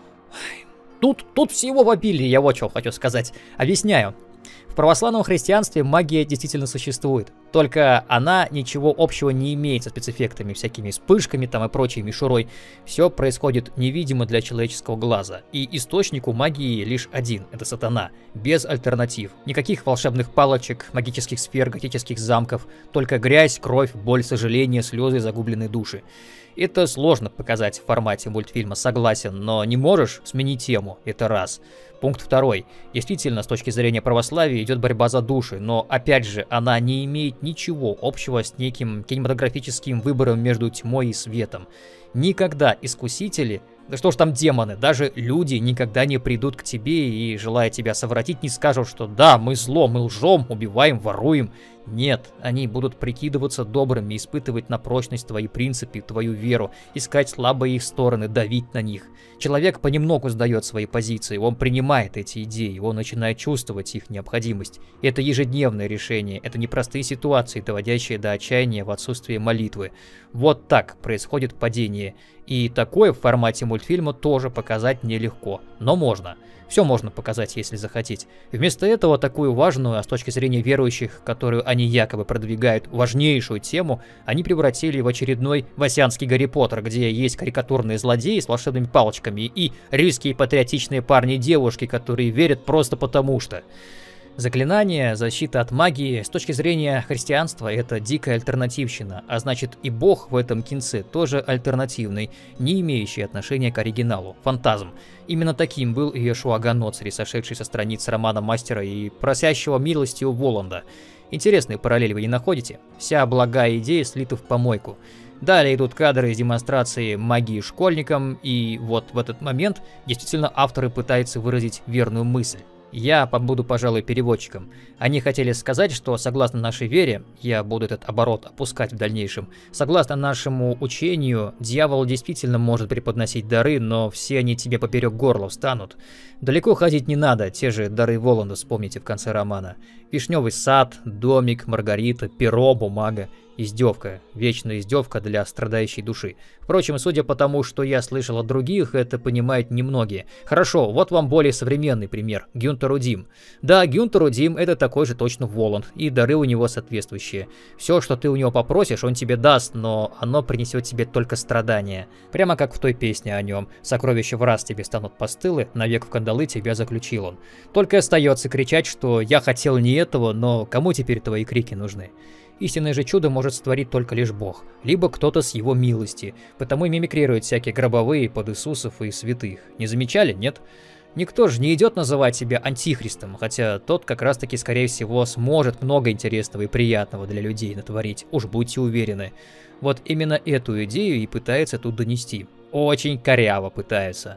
Тут, тут всего в обилии, я вот что хочу сказать, объясняю. В православном христианстве магия действительно существует, только она ничего общего не имеет со спецэффектами, всякими вспышками там и прочей мишурой. Все происходит невидимо для человеческого глаза, и источник у магии лишь один – это сатана, без альтернатив. Никаких волшебных палочек, магических сфер, готических замков, только грязь, кровь, боль, сожаление, слезы, загубленные души. Это сложно показать в формате мультфильма, согласен, но не можешь сменить тему, это раз. Пункт второй. Действительно, с точки зрения православия идет борьба за души, но опять же, она не имеет ничего общего с неким кинематографическим выбором между тьмой и светом. Никогда искусители, да что ж там демоны, даже люди никогда не придут к тебе и, желая тебя совратить, не скажут, что да, мы зло, мы лжем, убиваем, воруем. Нет, они будут прикидываться добрыми, испытывать на прочность твои принципы, твою веру, искать слабые их стороны, давить на них. Человек понемногу сдает свои позиции, он принимает эти идеи, он начинает чувствовать их необходимость. Это ежедневное решение, это непростые ситуации, доводящие до отчаяния в отсутствии молитвы. Вот так происходит падение. И такое в формате мультфильма тоже показать нелегко, но можно. Все можно показать, если захотеть. Вместо этого такую важную, а с точки зрения верующих, которую они якобы продвигают, важнейшую тему, они превратили в очередной васянский Гарри Поттер, где есть карикатурные злодеи с волшебными палочками и русские патриотичные парни и девушки, которые верят просто потому что. Заклинание, защита от магии, с точки зрения христианства, это дикая альтернативщина, а значит и бог в этом кинце тоже альтернативный, не имеющий отношения к оригиналу, фантазм. Именно таким был Иешуа Ганоцри, сошедший со страниц романа Мастера и просящего милости у Воланда. Интересные параллели вы не находите? Вся благая идея слита в помойку. Далее идут кадры из демонстрации магии школьникам, и вот в этот момент действительно авторы пытаются выразить верную мысль. Я побуду, пожалуй, переводчиком. Они хотели сказать, что согласно нашей вере, я буду этот оборот опускать в дальнейшем, согласно нашему учению, дьявол действительно может преподносить дары, но все они тебе поперек горла встанут. Далеко ходить не надо, те же дары Воланда вспомните в конце романа. Вишневый сад, домик, Маргарита, перо, бумага. Издевка, вечная издевка для страдающей души. Впрочем, судя по тому, что я слышал от других, это понимают немногие. Хорошо, вот вам более современный пример. Гюнтер Удим. Да, Гюнтер Удим это такой же точно Воланд, и дары у него соответствующие. Все, что ты у него попросишь, он тебе даст, но оно принесет тебе только страдания. Прямо как в той песне о нем. Сокровища в раз тебе станут постылы, навек в кандалы тебя заключил он. Только остается кричать, что я хотел не этого, но кому теперь твои крики нужны? Истинное же чудо может сотворить только лишь Бог, либо кто-то с его милости, потому и мимикрируют всякие гробовые под Иисусов и святых. Не замечали, нет? Никто же не идет называть себя антихристом, хотя тот как раз таки, скорее всего, сможет много интересного и приятного для людей натворить, уж будьте уверены. Вот именно эту идею и пытается тут донести. Очень коряво пытается.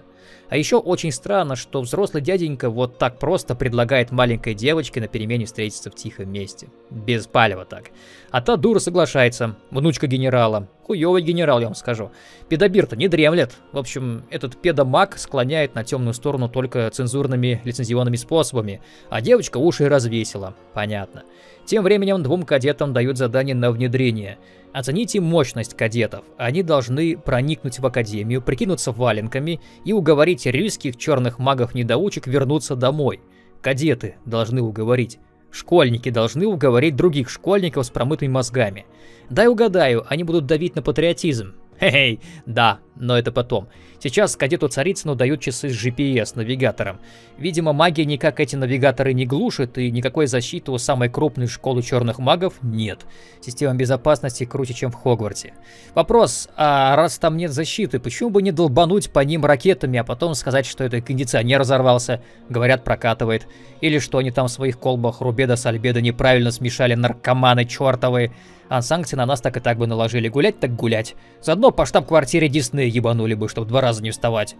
А еще очень странно, что взрослый дяденька вот так просто предлагает маленькой девочке на перемене встретиться в тихом месте. Без палева так. А та дура соглашается, внучка генерала. Хуёвый генерал, я вам скажу. Педобир-то не дремлет. В общем, этот педомаг склоняет на темную сторону только цензурными лицензионными способами, а девочка уши развесила. Понятно. Тем временем двум кадетам дают задание на внедрение. Оцените мощность кадетов. Они должны проникнуть в академию, прикинуться валенками и уговорить рильских черных магов-недоучек вернуться домой. Кадеты должны уговорить. Школьники должны уговорить других школьников с промытыми мозгами. Дай угадаю, они будут давить на патриотизм. Хе-хей, да, но это потом. Сейчас кадету Царицыну дают часы с джи пи эс-навигатором. Видимо, магия никак эти навигаторы не глушит, и никакой защиты у самой крупной школы черных магов нет. Система безопасности круче, чем в Хогвартсе. Вопрос, а раз там нет защиты, почему бы не долбануть по ним ракетами, а потом сказать, что это кондиционер взорвался? Говорят, прокатывает. Или что они там в своих колбах Рубеда с Альбедо неправильно смешали, наркоманы чертовы. А санкции на нас так и так бы наложили. Гулять так гулять. Заодно по штаб-квартире Диснея ебанули бы, чтобы два раза не вставать.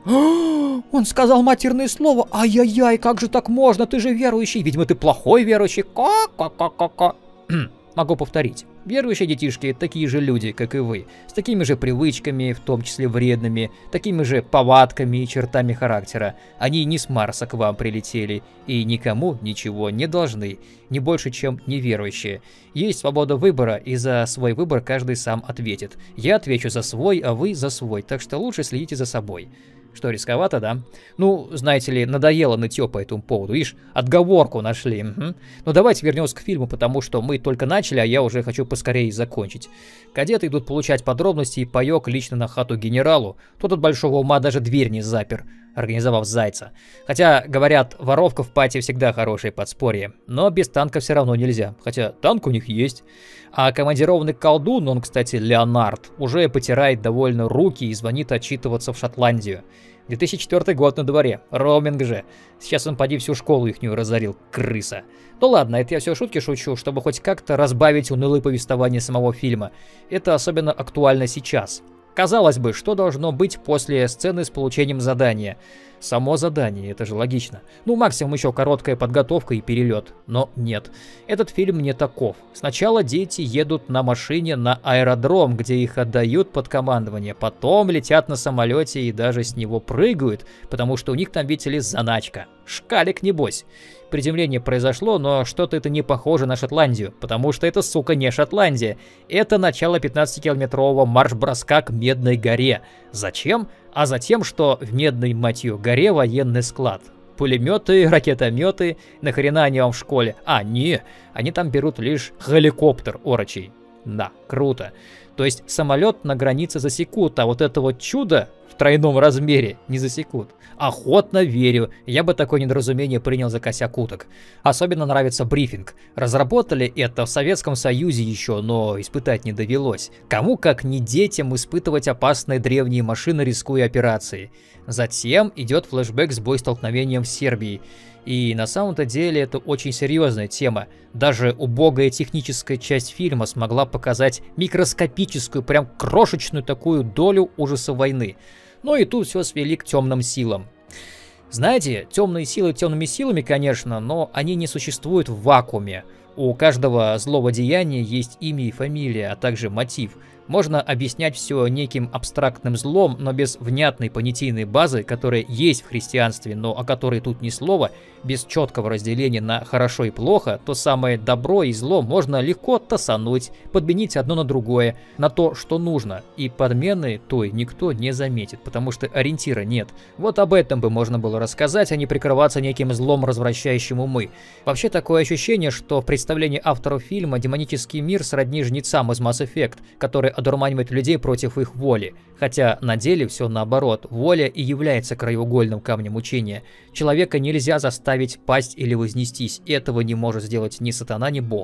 Он сказал матерное слово. Ай-яй-яй, как же так можно? Ты же верующий. Видимо, ты плохой верующий. Ка-ка-ка-ка-ка. Могу повторить. Верующие детишки такие же люди, как и вы, с такими же привычками, в том числе вредными, такими же повадками и чертами характера. Они не с Марса к вам прилетели и никому ничего не должны, не больше, чем неверующие. Есть свобода выбора, и за свой выбор каждый сам ответит. Я отвечу за свой, а вы за свой, так что лучше следите за собой. Что, рисковато, да? Ну, знаете ли, надоело нытьё по этому поводу. Видишь, отговорку нашли. Угу. Ну, давайте вернемся к фильму, потому что мы только начали, а я уже хочу поскорее закончить. Кадеты идут получать подробности и паёк лично на хату генералу. Тот от большого ума даже дверь не запер, организовав зайца. Хотя, говорят, воровка в пати всегда хорошее подспорье. Но без танка все равно нельзя. Хотя танк у них есть. А командированный колдун, он, кстати, Леонард, уже потирает довольно руки и звонит отчитываться в Шотландию. две тысячи четвёртый год на дворе, роуминг же. Сейчас он поди всю школу ихнюю разорил, крыса. Ну ладно, это я все шутки шучу, чтобы хоть как-то разбавить унылое повествование самого фильма. Это особенно актуально сейчас. Казалось бы, что должно быть после сцены с получением задания? Само задание, это же логично. Ну, максимум еще короткая подготовка и перелет. Но нет, этот фильм не таков. Сначала дети едут на машине на аэродром, где их отдают под командование. Потом летят на самолете и даже с него прыгают, потому что у них там, видите ли, заначка. Шкалик, небось. Приземление произошло, но что-то это не похоже на Шотландию, потому что это, сука, не Шотландия. Это начало пятнадцатикилометрового марш-броска к Медной горе. Зачем? А затем, что в Медной, мать ее, горе военный склад. Пулеметы, ракетометы, нахрена они вам в школе? А, не, они там берут лишь геликоптер орочий. Да, круто. То есть самолет на границе засекут, а вот это вот чудо в тройном размере не засекут. Охотно верю, я бы такое недоразумение принял за косяк уток. Особенно нравится брифинг. Разработали это в Советском Союзе еще, но испытать не довелось. Кому как не детям испытывать опасные древние машины, рискуя операцией. Затем идет флешбэк с боестолкновением в Сербии. И на самом-то деле это очень серьезная тема. Даже убогая техническая часть фильма смогла показать микроскопическую, прям крошечную такую долю ужаса войны. Ну и тут все свели к темным силам. Знаете, темные силы темными силами, конечно, но они не существуют в вакууме. У каждого злого деяния есть имя и фамилия, а также мотив. Можно объяснять все неким абстрактным злом, но без внятной понятийной базы, которая есть в христианстве, но о которой тут ни слова, без четкого разделения на хорошо и плохо, то самое добро и зло можно легко тасануть, подменить одно на другое, на то, что нужно, и подмены той никто не заметит, потому что ориентира нет. Вот об этом бы можно было рассказать, а не прикрываться неким злом, развращающим умы. Вообще такое ощущение, что в представлении авторов фильма демонический мир сродни жнецам из Mass Effect, который одурманивает людей против их воли. Хотя на деле все наоборот. Воля и является краеугольным камнем учения. Человека нельзя заставить пасть или вознестись. Этого не может сделать ни сатана, ни бог.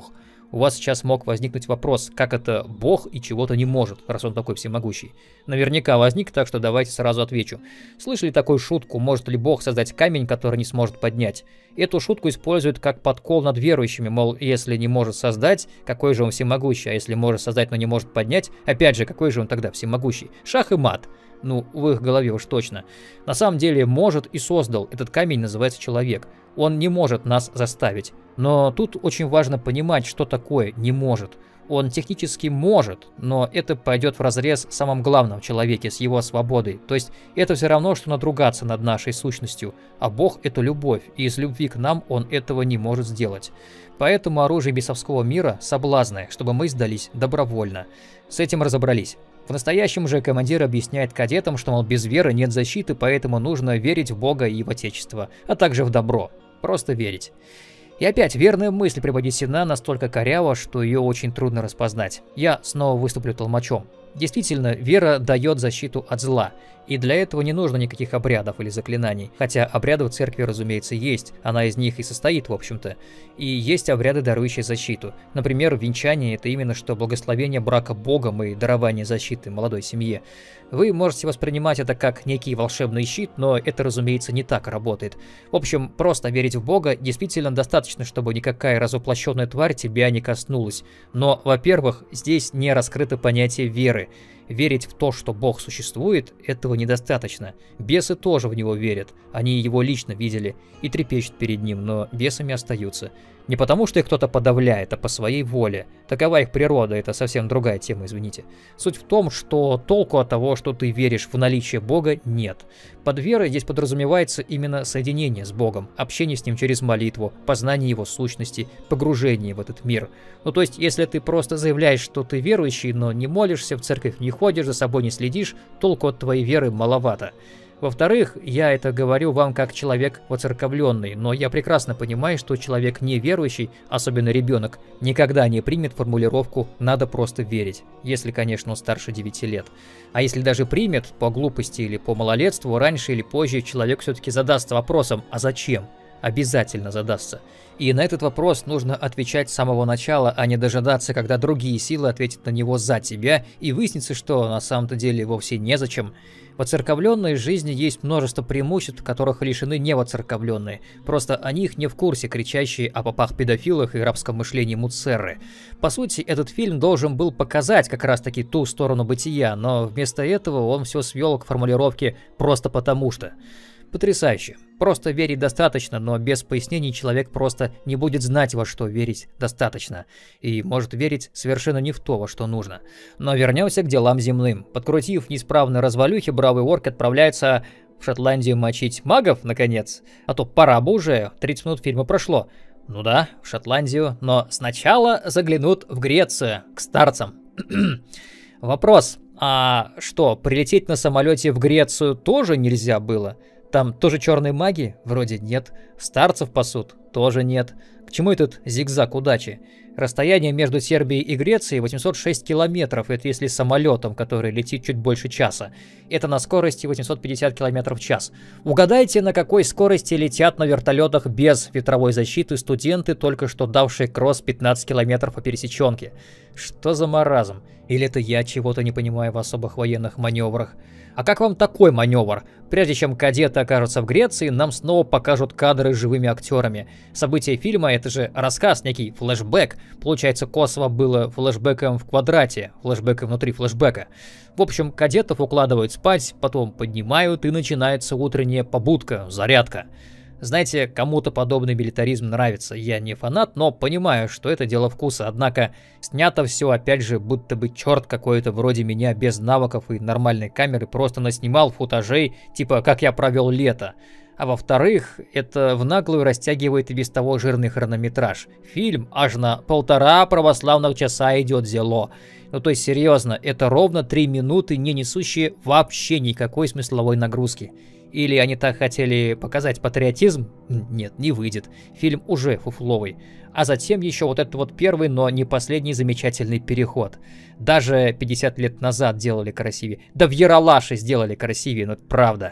У вас сейчас мог возникнуть вопрос, как это Бог и чего-то не может, раз он такой всемогущий. Наверняка возник, так что давайте сразу отвечу. Слышали такую шутку, может ли Бог создать камень, который не сможет поднять? Эту шутку используют как подкол над верующими, мол, если не может создать, какой же он всемогущий, а если может создать, но не может поднять, опять же, какой же он тогда всемогущий? Шах и мат. Ну, в их голове уж точно. На самом деле, может и создал. Этот камень называется человек. Он не может нас заставить. Но тут очень важно понимать, что такое «не может». Он технически может, но это пойдет вразрез с самым главным в человеке, с его свободой. То есть это все равно, что надругаться над нашей сущностью. А Бог — это любовь, и из любви к нам он этого не может сделать. Поэтому оружие бесовского мира — соблазны, чтобы мы сдались добровольно. С этим разобрались. В настоящем же командир объясняет кадетам, что, мол, без веры нет защиты, поэтому нужно верить в Бога и в Отечество, а также в добро. Просто верить. И опять, верная мысль преподнесена настолько коряво, что ее очень трудно распознать. Я снова выступлю толмачом. Действительно, вера дает защиту от зла, и для этого не нужно никаких обрядов или заклинаний. Хотя обряды в церкви, разумеется, есть, она из них и состоит, в общем-то. И есть обряды, дарующие защиту. Например, венчание — это именно что благословение брака Богом и дарование защиты молодой семье. Вы можете воспринимать это как некий волшебный щит, но это, разумеется, не так работает. В общем, просто верить в Бога действительно достаточно, чтобы никакая разоплощенная тварь тебя не коснулась. Но, во-первых, здесь не раскрыто понятие веры. Верить в то, что Бог существует, этого недостаточно. Бесы тоже в него верят, они его лично видели и трепещут перед ним, но бесами остаются. Не потому, что их кто-то подавляет, а по своей воле. Такова их природа, это совсем другая тема, извините. Суть в том, что толку от того, что ты веришь в наличие Бога, нет. Под верой здесь подразумевается именно соединение с Богом, общение с Ним через молитву, познание Его сущности, погружение в этот мир. Ну то есть, если ты просто заявляешь, что ты верующий, но не молишься, в церковь не ходишь, за собой не следишь, толку от твоей веры маловато. Во-вторых, я это говорю вам как человек воцерковленный, но я прекрасно понимаю, что человек неверующий, особенно ребенок, никогда не примет формулировку «надо просто верить», если, конечно, он старше девяти лет. А если даже примет, по глупости или по малолетству, раньше или позже человек все-таки задастся вопросом «а зачем?». Обязательно задастся. И на этот вопрос нужно отвечать с самого начала, а не дожидаться, когда другие силы ответят на него за тебя, и выяснится, что на самом-то деле вовсе незачем. В оцерковленной жизни есть множество преимуществ, которых лишены невоцерковленные. Просто о них не в курсе кричащие о попах-педофилах и рабском мышлении муцерры. По сути, этот фильм должен был показать как раз-таки ту сторону бытия, но вместо этого он все свел к формулировке «просто потому что». Потрясающе. Просто верить достаточно, но без пояснений человек просто не будет знать, во что верить достаточно. И может верить совершенно не в то, во что нужно. Но вернемся к делам земным. Подкрутив неисправные развалюхи, бравый орк отправляется в Шотландию мочить магов, наконец. А то пора бы уже, тридцать минут фильма прошло. Ну да, в Шотландию, но сначала заглянут в Грецию, к старцам. Вопрос, а что, прилететь на самолете в Грецию тоже нельзя было? Там тоже черные маги? Вроде нет. Старцев пасут? Тоже нет. К чему этот зигзаг удачи? Расстояние между Сербией и Грецией восемьсот шесть километров, это если самолетом, который летит чуть больше часа. Это на скорости восемьсот пятьдесят километров в час. Угадайте, на какой скорости летят на вертолетах без ветровой защиты студенты, только что давшие кросс пятнадцать километров по пересеченке. Что за маразм? Или это я чего-то не понимаю в особых военных маневрах? А как вам такой маневр? Прежде чем кадеты окажутся в Греции, нам снова покажут кадры с живыми актерами. События фильма — это же рассказ, некий флешбэк. Получается, Косово было флешбэком в квадрате, флешбэком внутри флешбэка. В общем, кадетов укладывают спать, потом поднимают, и начинается утренняя побудка, зарядка. Знаете, кому-то подобный милитаризм нравится. Я не фанат, но понимаю, что это дело вкуса. Однако снято все, опять же, будто бы черт какой-то вроде меня без навыков и нормальной камеры просто наснимал футажей, типа «как я провел лето». А во-вторых, это в наглую растягивает и без того жирный хронометраж. Фильм аж на полтора православных часа идет зело. Ну то есть серьезно, это ровно три минуты, не несущие вообще никакой смысловой нагрузки. Или они так хотели показать патриотизм? Нет, не выйдет. Фильм уже фуфловый. А затем еще вот этот вот первый, но не последний замечательный переход. Даже пятьдесят лет назад делали красивее. Да в Ералаше сделали красивее, но это правда.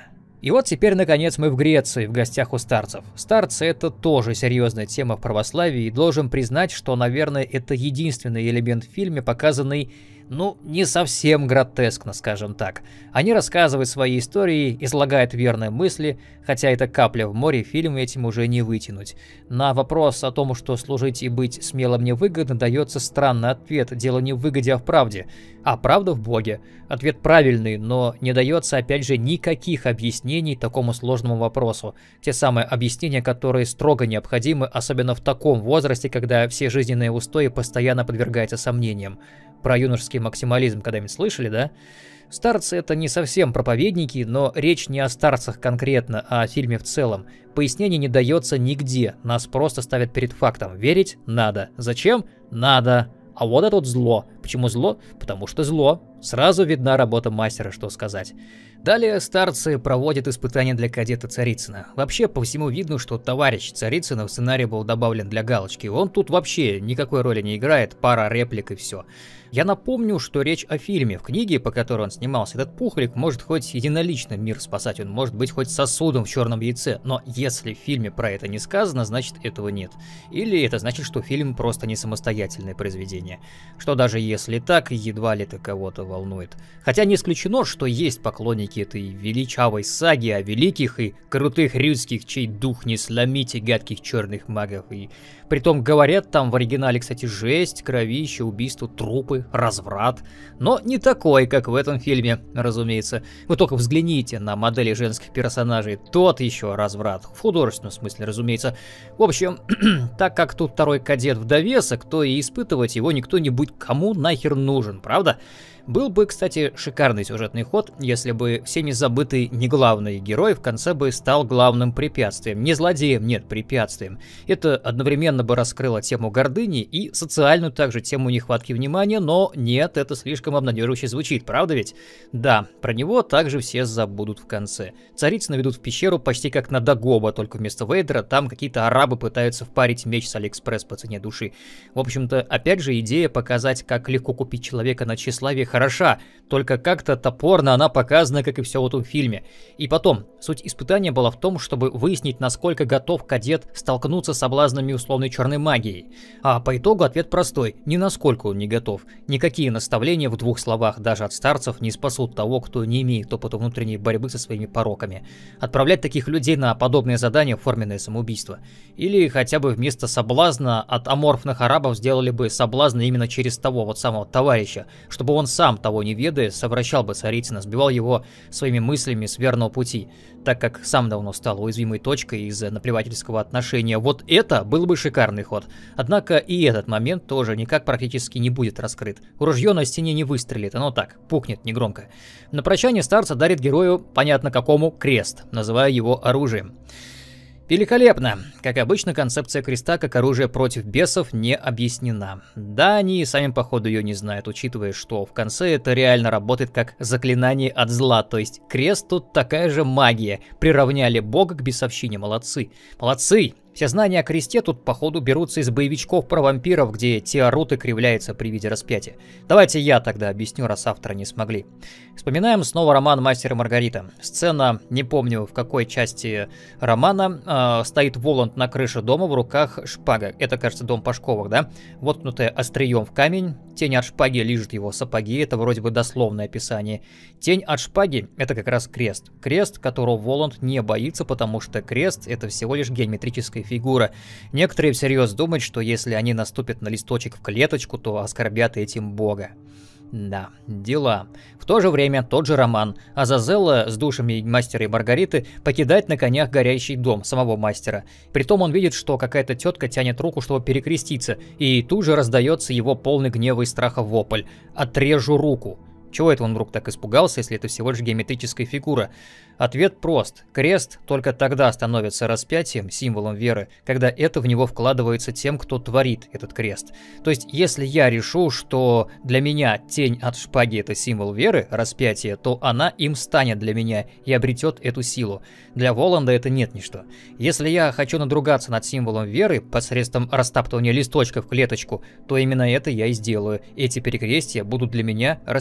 И вот теперь, наконец, мы в Греции, в гостях у старцев. Старцы — это тоже серьезная тема в православии, и должен признать, что, наверное, это единственный элемент в фильме, показанный, ну, не совсем гротескно, скажем так. Они рассказывают свои истории, излагают верные мысли, хотя это капля в море, фильм этим уже не вытянуть. На вопрос о том, что служить и быть смелым невыгодно, дается странный ответ: дело не в выгоде, а в правде. А правда в Боге. Ответ правильный, но не дается, опять же, никаких объяснений такому сложному вопросу. Те самые объяснения, которые строго необходимы, особенно в таком возрасте, когда все жизненные устои постоянно подвергаются сомнениям. Про юношеский максимализм когда-нибудь слышали, да? Старцы — это не совсем проповедники, но речь не о старцах конкретно, а о фильме в целом. Пояснений не дается нигде, нас просто ставят перед фактом. Верить надо. Зачем? Надо. А вот это вот зло. Почему зло? Потому что зло. Сразу видна работа мастера, что сказать. Далее старцы проводят испытания для кадета Царицына. Вообще, по всему видно, что товарищ Царицына в сценарий был добавлен для галочки. Он тут вообще никакой роли не играет, пара реплик и все. Я напомню, что речь о фильме. В книге, по которой он снимался, этот пухлик может хоть единолично мир спасать, он может быть хоть сосудом в черном яйце, но если в фильме про это не сказано, значит этого нет. Или это значит, что фильм просто не самостоятельное произведение. Что даже если так, едва ли это кого-то волнует. Хотя не исключено, что есть поклонники этой величавой саги о великих и крутых рюдских, чей дух не сломить, и гадких черных магов. И притом говорят там в оригинале, кстати, жесть, кровище, убийство, трупы, разврат. Но не такой, как в этом фильме, разумеется. Вы только взгляните на модели женских персонажей. Тот еще разврат. В художественном смысле, разумеется. В общем, так как тут второй кадет в довесок, то и испытывать его никто не будет, кому нахер нужен, правда? Был бы, кстати, шикарный сюжетный ход, если бы всеми забытый неглавный герой в конце бы стал главным препятствием. Не злодеем, нет, препятствием. Это одновременно бы раскрыло тему гордыни и социальную также тему нехватки внимания, но нет, это слишком обнадеживающе звучит, правда ведь? Да, про него также все забудут в конце. Царицына ведут в пещеру почти как на Дагоба, только вместо Вейдера там какие-то арабы пытаются впарить меч с Алиэкспресс по цене души. В общем-то, опять же, идея показать, как легко купить человека на тщеславие, хороша, только как-то топорно она показана, как и все в этом фильме. И потом, суть испытания была в том, чтобы выяснить, насколько готов кадет столкнуться с соблазнами условной черной магии. А по итогу ответ простой: ни насколько он не готов. Никакие наставления в двух словах даже от старцев не спасут того, кто не имеет опыта внутренней борьбы со своими пороками. Отправлять таких людей на подобные задания — форменное самоубийство. Или хотя бы вместо соблазна от аморфных арабов сделали бы соблазн именно через того вот самого товарища, чтобы он сам, того не ведая, совращал бы Царицына, сбивал его своими мыслями с верного пути, так как сам давно стал уязвимой точкой из-за наплевательского отношения. Вот это был бы шикарный ход. Однако и этот момент тоже никак практически не будет раскрыт. Ружье на стене не выстрелит, оно так, пукнет негромко. На прощание старца дарит герою, понятно какому, крест, называя его оружием. Великолепно. Как обычно, концепция креста как оружия против бесов не объяснена. Да, они сами походу ее не знают, учитывая, что в конце это реально работает как заклинание от зла, то есть крест тут такая же магия. Приравняли бога к бесовщине, молодцы. Молодцы! Все знания о кресте тут, походу, берутся из боевичков про вампиров, где те орут и кривляются при виде распятия. Давайте я тогда объясню, раз авторы не смогли. Вспоминаем снова роман «Мастер и Маргарита». Сцена, не помню в какой части романа, э, стоит Воланд на крыше дома, в руках шпага. Это, кажется, дом Пашковых, да? Воткнутая острием в камень. Тень от шпаги лижет его сапоги, это вроде бы дословное описание. Тень от шпаги — это как раз крест. Крест, которого Воланд не боится, потому что крест — это всего лишь геометрическая фигура. Некоторые всерьез думают, что если они наступят на листочек в клеточку, то оскорбят этим Бога. Да, дела. В то же время тот же роман. Азазелла с душами мастера и Маргариты покидает на конях горящий дом самого мастера. Притом он видит, что какая-то тетка тянет руку, чтобы перекреститься, и тут же раздается его полный гнева и страха вопль: «Отрежу руку». Чего это он вдруг так испугался, если это всего лишь геометрическая фигура? Ответ прост. Крест только тогда становится распятием, символом веры, когда это в него вкладывается тем, кто творит этот крест. То есть, если я решу, что для меня тень от шпаги — это символ веры, распятие, то она им станет для меня и обретет эту силу. Для Воланда это нет ничто. Если я хочу надругаться над символом веры посредством растаптывания листочка в клеточку, то именно это я и сделаю. Эти перекрестия будут для меня распятиями.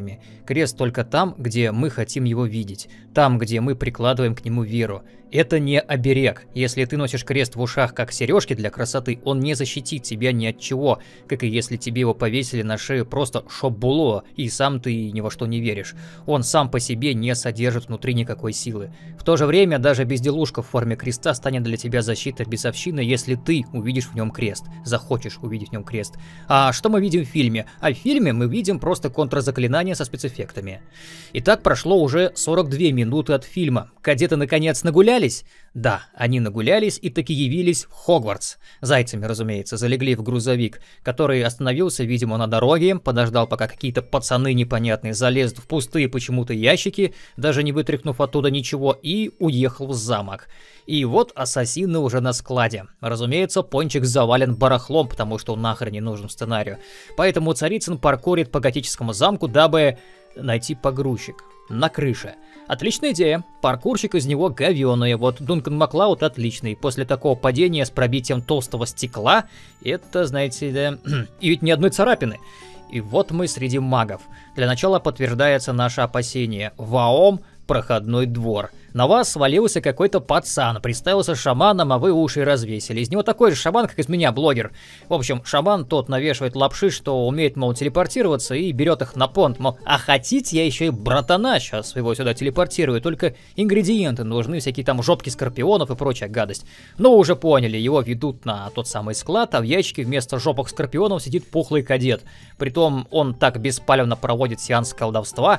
эмоциями. Крест только там, где мы хотим его видеть, там, где мы прикладываем к нему веру. Это не оберег. Если ты носишь крест в ушах как сережки для красоты, он не защитит тебя ни от чего, как и если тебе его повесили на шею просто шоббуло, и сам ты ни во что не веришь. Он сам по себе не содержит внутри никакой силы. В то же время даже безделушка в форме креста станет для тебя защитой бесовщины, если ты увидишь в нем крест, захочешь увидеть в нем крест. А что мы видим в фильме? А в фильме мы видим просто контрзаклинание со спецэффектами. Итак, прошло уже сорок две минуты от фильма. Кадеты наконец нагулялись? Да, они нагулялись и таки явились в Хогвартс. Зайцами, разумеется, залегли в грузовик, который остановился, видимо, на дороге, подождал, пока какие-то пацаны непонятные залезут в пустые почему-то ящики, даже не вытряхнув оттуда ничего, и уехал в замок. И вот ассасины уже на складе. Разумеется, Пончик завален барахлом, потому что он нахрен не нужен сценарию. Поэтому Царицын паркурит по готическому замку, дабы найти погрузчик на крыше. Отличная идея. Паркурщик из него говёный. Вот Дункан Маклауд отличный. После такого падения с пробитием толстого стекла, это, знаете, да... и ведь ни одной царапины. И вот мы среди магов. Для начала подтверждается наше опасение. Ваом — проходной двор. На вас свалился какой-то пацан, представился шаманом, а вы уши развесили. Из него такой же шаман, как из меня, блогер. В общем, шаман тот навешивает лапши, что умеет, мол, телепортироваться, и берет их на понт, мол, а хотите, я еще и братана сейчас своего сюда телепортирую, только ингредиенты нужны, всякие там жопки скорпионов и прочая гадость. Но уже поняли, его ведут на тот самый склад, а в ящике вместо жопок скорпионов сидит пухлый кадет. Притом он так беспалевно проводит сеанс колдовства.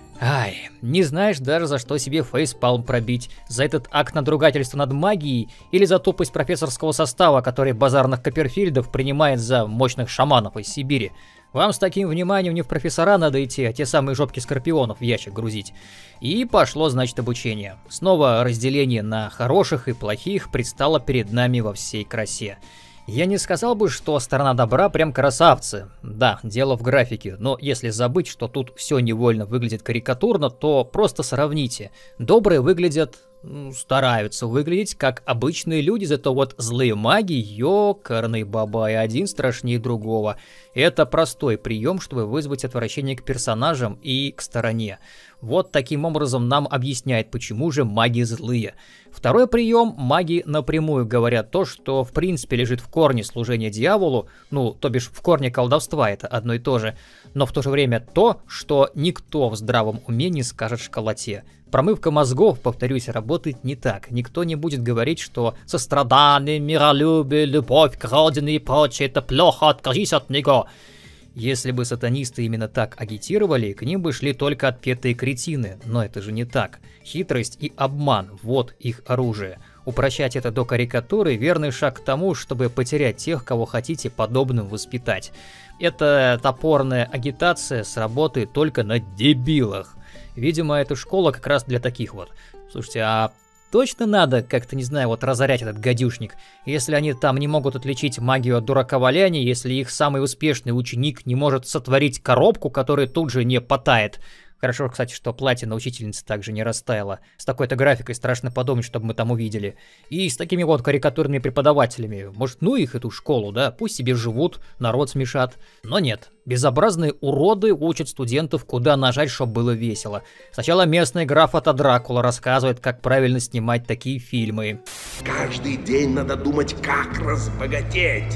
Ай, не знаешь даже, за что себе фейспалм пробить. За этот акт надругательства над магией или за тупость профессорского состава, который базарных Копперфильдов принимает за мощных шаманов из Сибири. Вам с таким вниманием не в профессора надо идти, а те самые жопки скорпионов в ящик грузить. И пошло, значит, обучение. Снова разделение на хороших и плохих предстало перед нами во всей красе. Я не сказал бы, что сторона добра прям красавцы. Да, дело в графике, но если забыть, что тут все невольно выглядит карикатурно, то просто сравните. Добрые выглядят... стараются выглядеть как обычные люди, зато вот злые маги, ёкарный бабай, один страшнее другого. Это простой прием, чтобы вызвать отвращение к персонажам и к стороне. Вот таким образом нам объясняет, почему же маги злые. Второй прием: маги напрямую говорят то, что в принципе лежит в корне служения дьяволу, ну, то бишь в корне колдовства, это одно и то же, но в то же время то, что никто в здравом уме не скажет школоте. Промывка мозгов, повторюсь, работает не так. Никто не будет говорить, что сострадание, миролюбие, любовь к родине и прочее — это плохо, откажись от него. Если бы сатанисты именно так агитировали, к ним бы шли только отпетые кретины, но это же не так. Хитрость и обман — вот их оружие. Упрощать это до карикатуры — верный шаг к тому, чтобы потерять тех, кого хотите подобным воспитать. Эта топорная агитация сработает только на дебилах. Видимо, эта школа как раз для таких вот. Слушайте, а точно надо как-то, не знаю, вот разорять этот гадюшник, если они там не могут отличить магию от дураковаляния, если их самый успешный ученик не может сотворить коробку, которая тут же не потает. Хорошо, кстати, что платье на учительнице также не растаяло. С такой-то графикой страшно подумать, чтобы мы там увидели. И с такими вот карикатурными преподавателями. Может, ну их, эту школу, да? Пусть себе живут, народ смешат. Но нет. Безобразные уроды учат студентов, куда нажать, чтобы было весело. Сначала местный граф Ата Дракула рассказывает, как правильно снимать такие фильмы. Каждый день надо думать, как разбогатеть.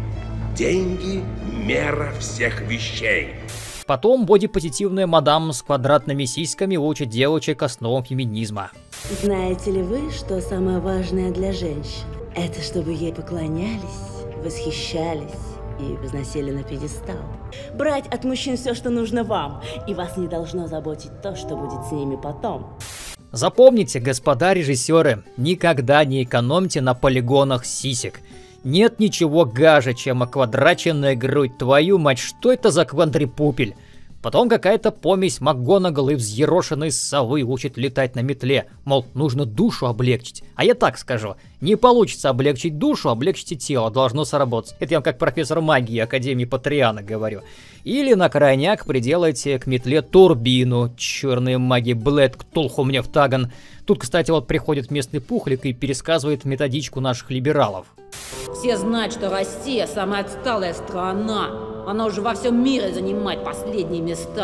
Деньги – мера всех вещей. Потом бодипозитивная мадам с квадратными сиськами учит девочек основам феминизма. Знаете ли вы, что самое важное для женщин? Это чтобы ей поклонялись, восхищались и возносили на пьедестал. Брать от мужчин все, что нужно вам, и вас не должно заботить то, что будет с ними потом. Запомните, господа режиссеры, никогда не экономьте на полигонах сисек. Нет ничего гаже, чем оквадраченная грудь. Твою мать, что это за квадрипупель? Потом какая-то помесь МакГонагал и взъерошенной совы учит летать на метле. Мол, нужно душу облегчить. А я так скажу. Не получится облегчить душу, облегчите тело. Должно сработать. Это я вам как профессор магии Академии Патриана говорю. Или на крайняк приделайте к метле турбину. Черные маги, Блэд, Ктулху мне в таган. Тут, кстати, вот приходит местный пухлик и пересказывает методичку наших либералов. Все знают, что Россия самая отсталая страна. Она уже во всем мире занимает последние места.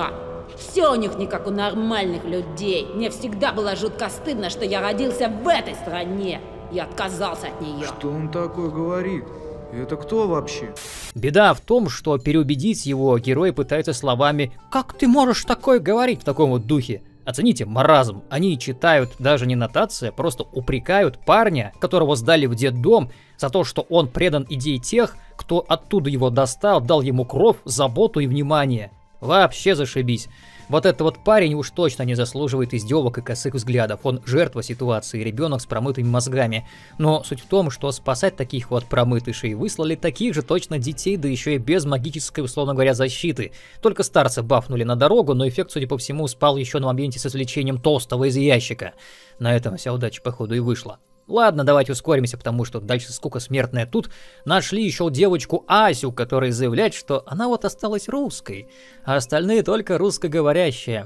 Все у них не как у нормальных людей. Мне всегда было жутко стыдно, что я родился в этой стране. Я отказался от нее. Что он такое говорит? Это кто вообще? Беда в том, что переубедить его герой пытается словами «Как ты можешь такое говорить» в таком вот духе. Оцените маразм. Они читают даже не нотации, а просто упрекают парня, которого сдали в детдом, за то, что он предан идее тех, кто оттуда его достал, дал ему кровь, заботу и внимание. Вообще зашибись. Вот этот вот парень уж точно не заслуживает издевок и косых взглядов. Он жертва ситуации, ребенок с промытыми мозгами. Но суть в том, что спасать таких вот промытышей выслали таких же точно детей, да еще и без магической, условно говоря, защиты. Только старца бафнули на дорогу, но эффект, судя по всему, спал еще на моменте с извлечением толстого из ящика. На этом вся удача, походу, и вышла. Ладно, давайте ускоримся, потому что дальше скука смертная. Тут нашли еще девочку Асю, которая заявляет, что она вот осталась русской, а остальные только русскоговорящие.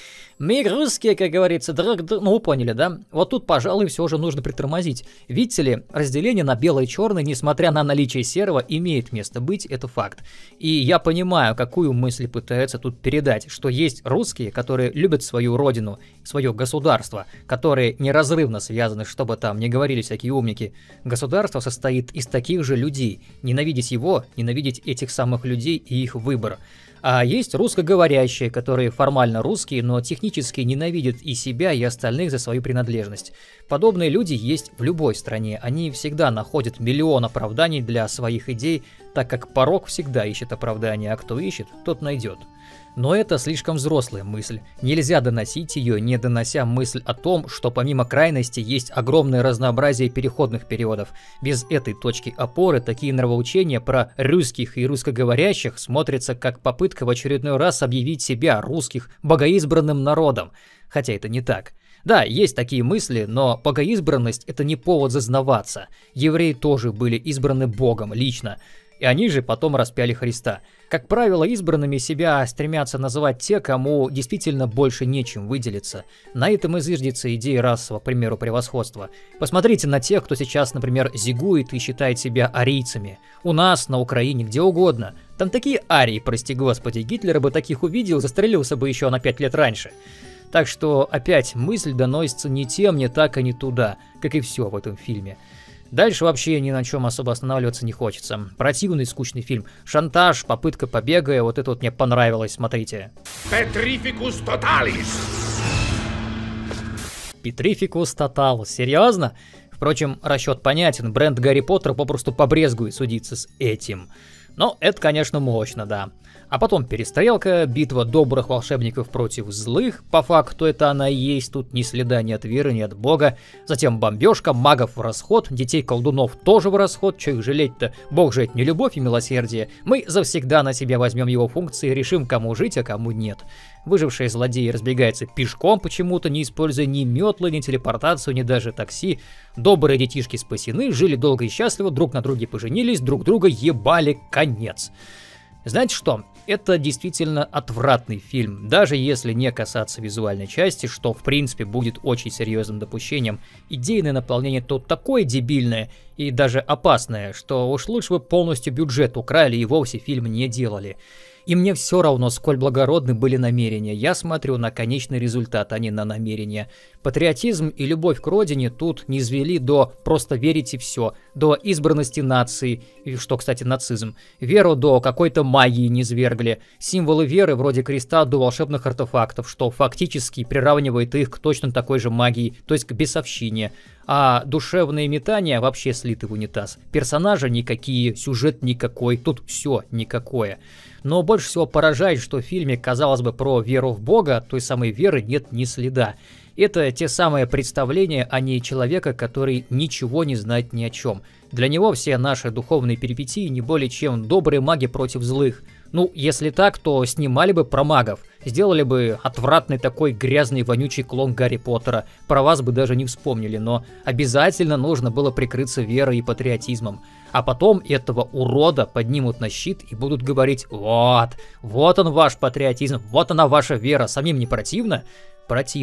Мы русские, как говорится, друг друг... Ну, вы поняли, да? Вот тут, пожалуй, все же нужно притормозить. Видите ли, разделение на белое и черное, несмотря на наличие серого, имеет место быть, это факт. И я понимаю, какую мысль пытаются тут передать, что есть русские, которые любят свою родину, свое государство, которые неразрывно связаны, чтобы там не говорили всякие умники. Государство состоит из таких же людей. Ненавидеть его, ненавидеть этих самых людей и их выбор. А есть русскоговорящие, которые формально русские, но технически ненавидят и себя, и остальных за свою принадлежность. Подобные люди есть в любой стране. Они всегда находят миллион оправданий для своих идей, так как порок всегда ищет оправдания, а кто ищет, тот найдет. Но это слишком взрослая мысль. Нельзя доносить ее, не донося мысль о том, что помимо крайности есть огромное разнообразие переходных периодов. Без этой точки опоры такие нравоучения про русских и русскоговорящих смотрятся как попытка в очередной раз объявить себя, русских, богоизбранным народом. Хотя это не так. Да, есть такие мысли, но богоизбранность — это не повод зазнаваться. Евреи тоже были избраны Богом лично. И они же потом распяли Христа. Как правило, избранными себя стремятся называть те, кому действительно больше нечем выделиться. На этом и зиждется идея расового, к примеру, превосходства. Посмотрите на тех, кто сейчас, например, зигует и считает себя арийцами. У нас, на Украине, где угодно. Там такие арии, прости господи, Гитлер бы таких увидел, застрелился бы еще на пять лет раньше. Так что, опять, мысль доносится не тем, не так, а не туда, как и все в этом фильме. Дальше вообще ни на чем особо останавливаться не хочется. Противный, скучный фильм. Шантаж, попытка побега, вот это вот мне понравилось, смотрите. Petrificus totalis. Petrificus totalis, серьезно? Впрочем, расчет понятен, бренд Гарри Поттер попросту побрезгует судиться с этим. Но это, конечно, мощно, да. А потом перестрелка, битва добрых волшебников против злых, по факту это она и есть, тут ни следа ни от веры, ни от бога. Затем бомбежка, магов в расход, детей-колдунов тоже в расход, что их жалеть-то, бог же это не любовь и милосердие. Мы завсегда на себя возьмем его функции, решим, кому жить, а кому нет. Выжившие злодеи разбегаются пешком почему-то, не используя ни метлы, ни телепортацию, ни даже такси. Добрые детишки спасены, жили долго и счастливо, друг на друге поженились, друг друга ебали, конец. Знаете что? Это действительно отвратный фильм, даже если не касаться визуальной части, что в принципе будет очень серьезным допущением. Идейное наполнение тут такое дебильное и даже опасное, что уж лучше бы полностью бюджет украли и вовсе фильм не делали. И мне все равно, сколь благородны были намерения. Я смотрю на конечный результат, а не на намерения. Патриотизм и любовь к родине тут не низвели до «просто верить и все», до избранности нации, и что, кстати, нацизм. Веру до какой-то магии низвергли. Символы веры вроде креста до волшебных артефактов, что фактически приравнивает их к точно такой же магии, то есть к бесовщине. А душевные метания вообще слиты в унитаз. Персонажи никакие, сюжет никакой, тут все никакое. Но больше всего поражает, что в фильме, казалось бы, про веру в Бога, той самой веры нет ни следа. Это те самые представления, а не человека, который ничего не знает ни о чем. Для него все наши духовные перипетии не более чем добрые маги против злых. Ну, если так, то снимали бы про магов. Сделали бы отвратный такой грязный вонючий клон Гарри Поттера. Про вас бы даже не вспомнили, но обязательно нужно было прикрыться верой и патриотизмом. А потом этого урода поднимут на щит и будут говорить: вот, вот он ваш патриотизм, вот она ваша вера. Самим не противно? Противно.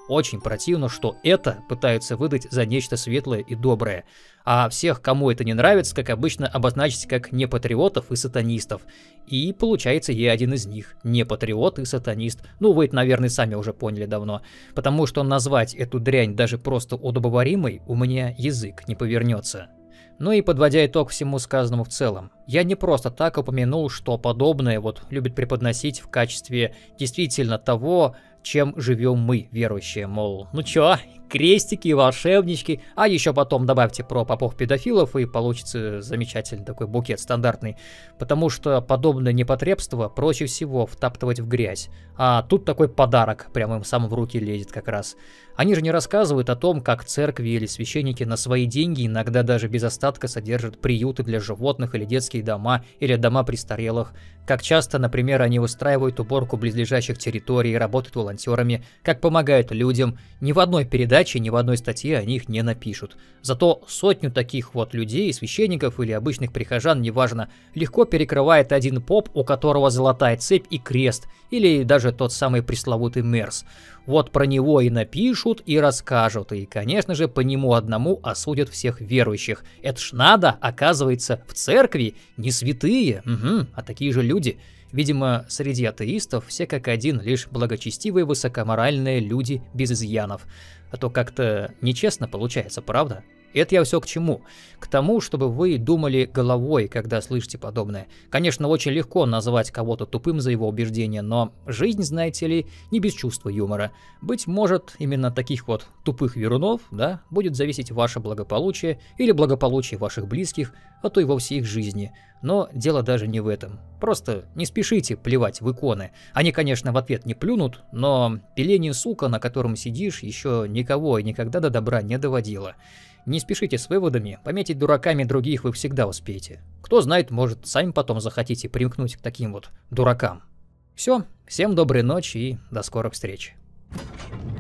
очень противно, что это пытаются выдать за нечто светлое и доброе. А всех, кому это не нравится, как обычно, обозначить как непатриотов и сатанистов. И получается, я один из них. Не патриот и сатанист. Ну, вы это, наверное, сами уже поняли давно. Потому что назвать эту дрянь даже просто удобоваримой у меня язык не повернется. Ну и подводя итог всему сказанному в целом, я не просто так упомянул, что подобное вот любят преподносить в качестве действительно того, чем живем мы, верующие, мол, ну чё, крестики, волшебнички, а еще потом добавьте про попов-педофилов и получится замечательный такой букет стандартный, потому что подобное непотребство проще всего втаптывать в грязь, а тут такой подарок прямо им сам в руки лезет как раз. Они же не рассказывают о том, как церкви или священники на свои деньги иногда даже без остатка содержат приюты для животных или детские дома, или дома престарелых, как часто, например, они устраивают уборку близлежащих территорий, работают волонтерами, как помогают людям. Ни в одной передаче, ни в одной статье о них не напишут. Зато сотню таких вот людей, священников или обычных прихожан, неважно, легко перекрывает один поп, у которого золотая цепь и крест, или даже тот самый пресловутый Мерс. Вот про него и напишут, и расскажут, и, конечно же, по нему одному осудят всех верующих. Это ж надо, оказывается, в церкви не святые, угу, а такие же люди. Видимо, среди атеистов все как один лишь благочестивые высокоморальные люди без изъянов. А то как-то нечестно получается, правда? Это я все к чему? К тому, чтобы вы думали головой, когда слышите подобное. Конечно, очень легко назвать кого-то тупым за его убеждения, но жизнь, знаете ли, не без чувства юмора. Быть может, именно таких вот тупых верунов, да, будет зависеть ваше благополучие или благополучие ваших близких, а то и вовсе их жизни. Но дело даже не в этом. Просто не спешите плевать в иконы. Они, конечно, в ответ не плюнут, но пиление сука, на котором сидишь, еще никого и никогда до добра не доводило. Не спешите с выводами, пометить дураками других вы всегда успеете. Кто знает, может, сами потом захотите примкнуть к таким вот дуракам. Все, всем доброй ночи и до скорых встреч.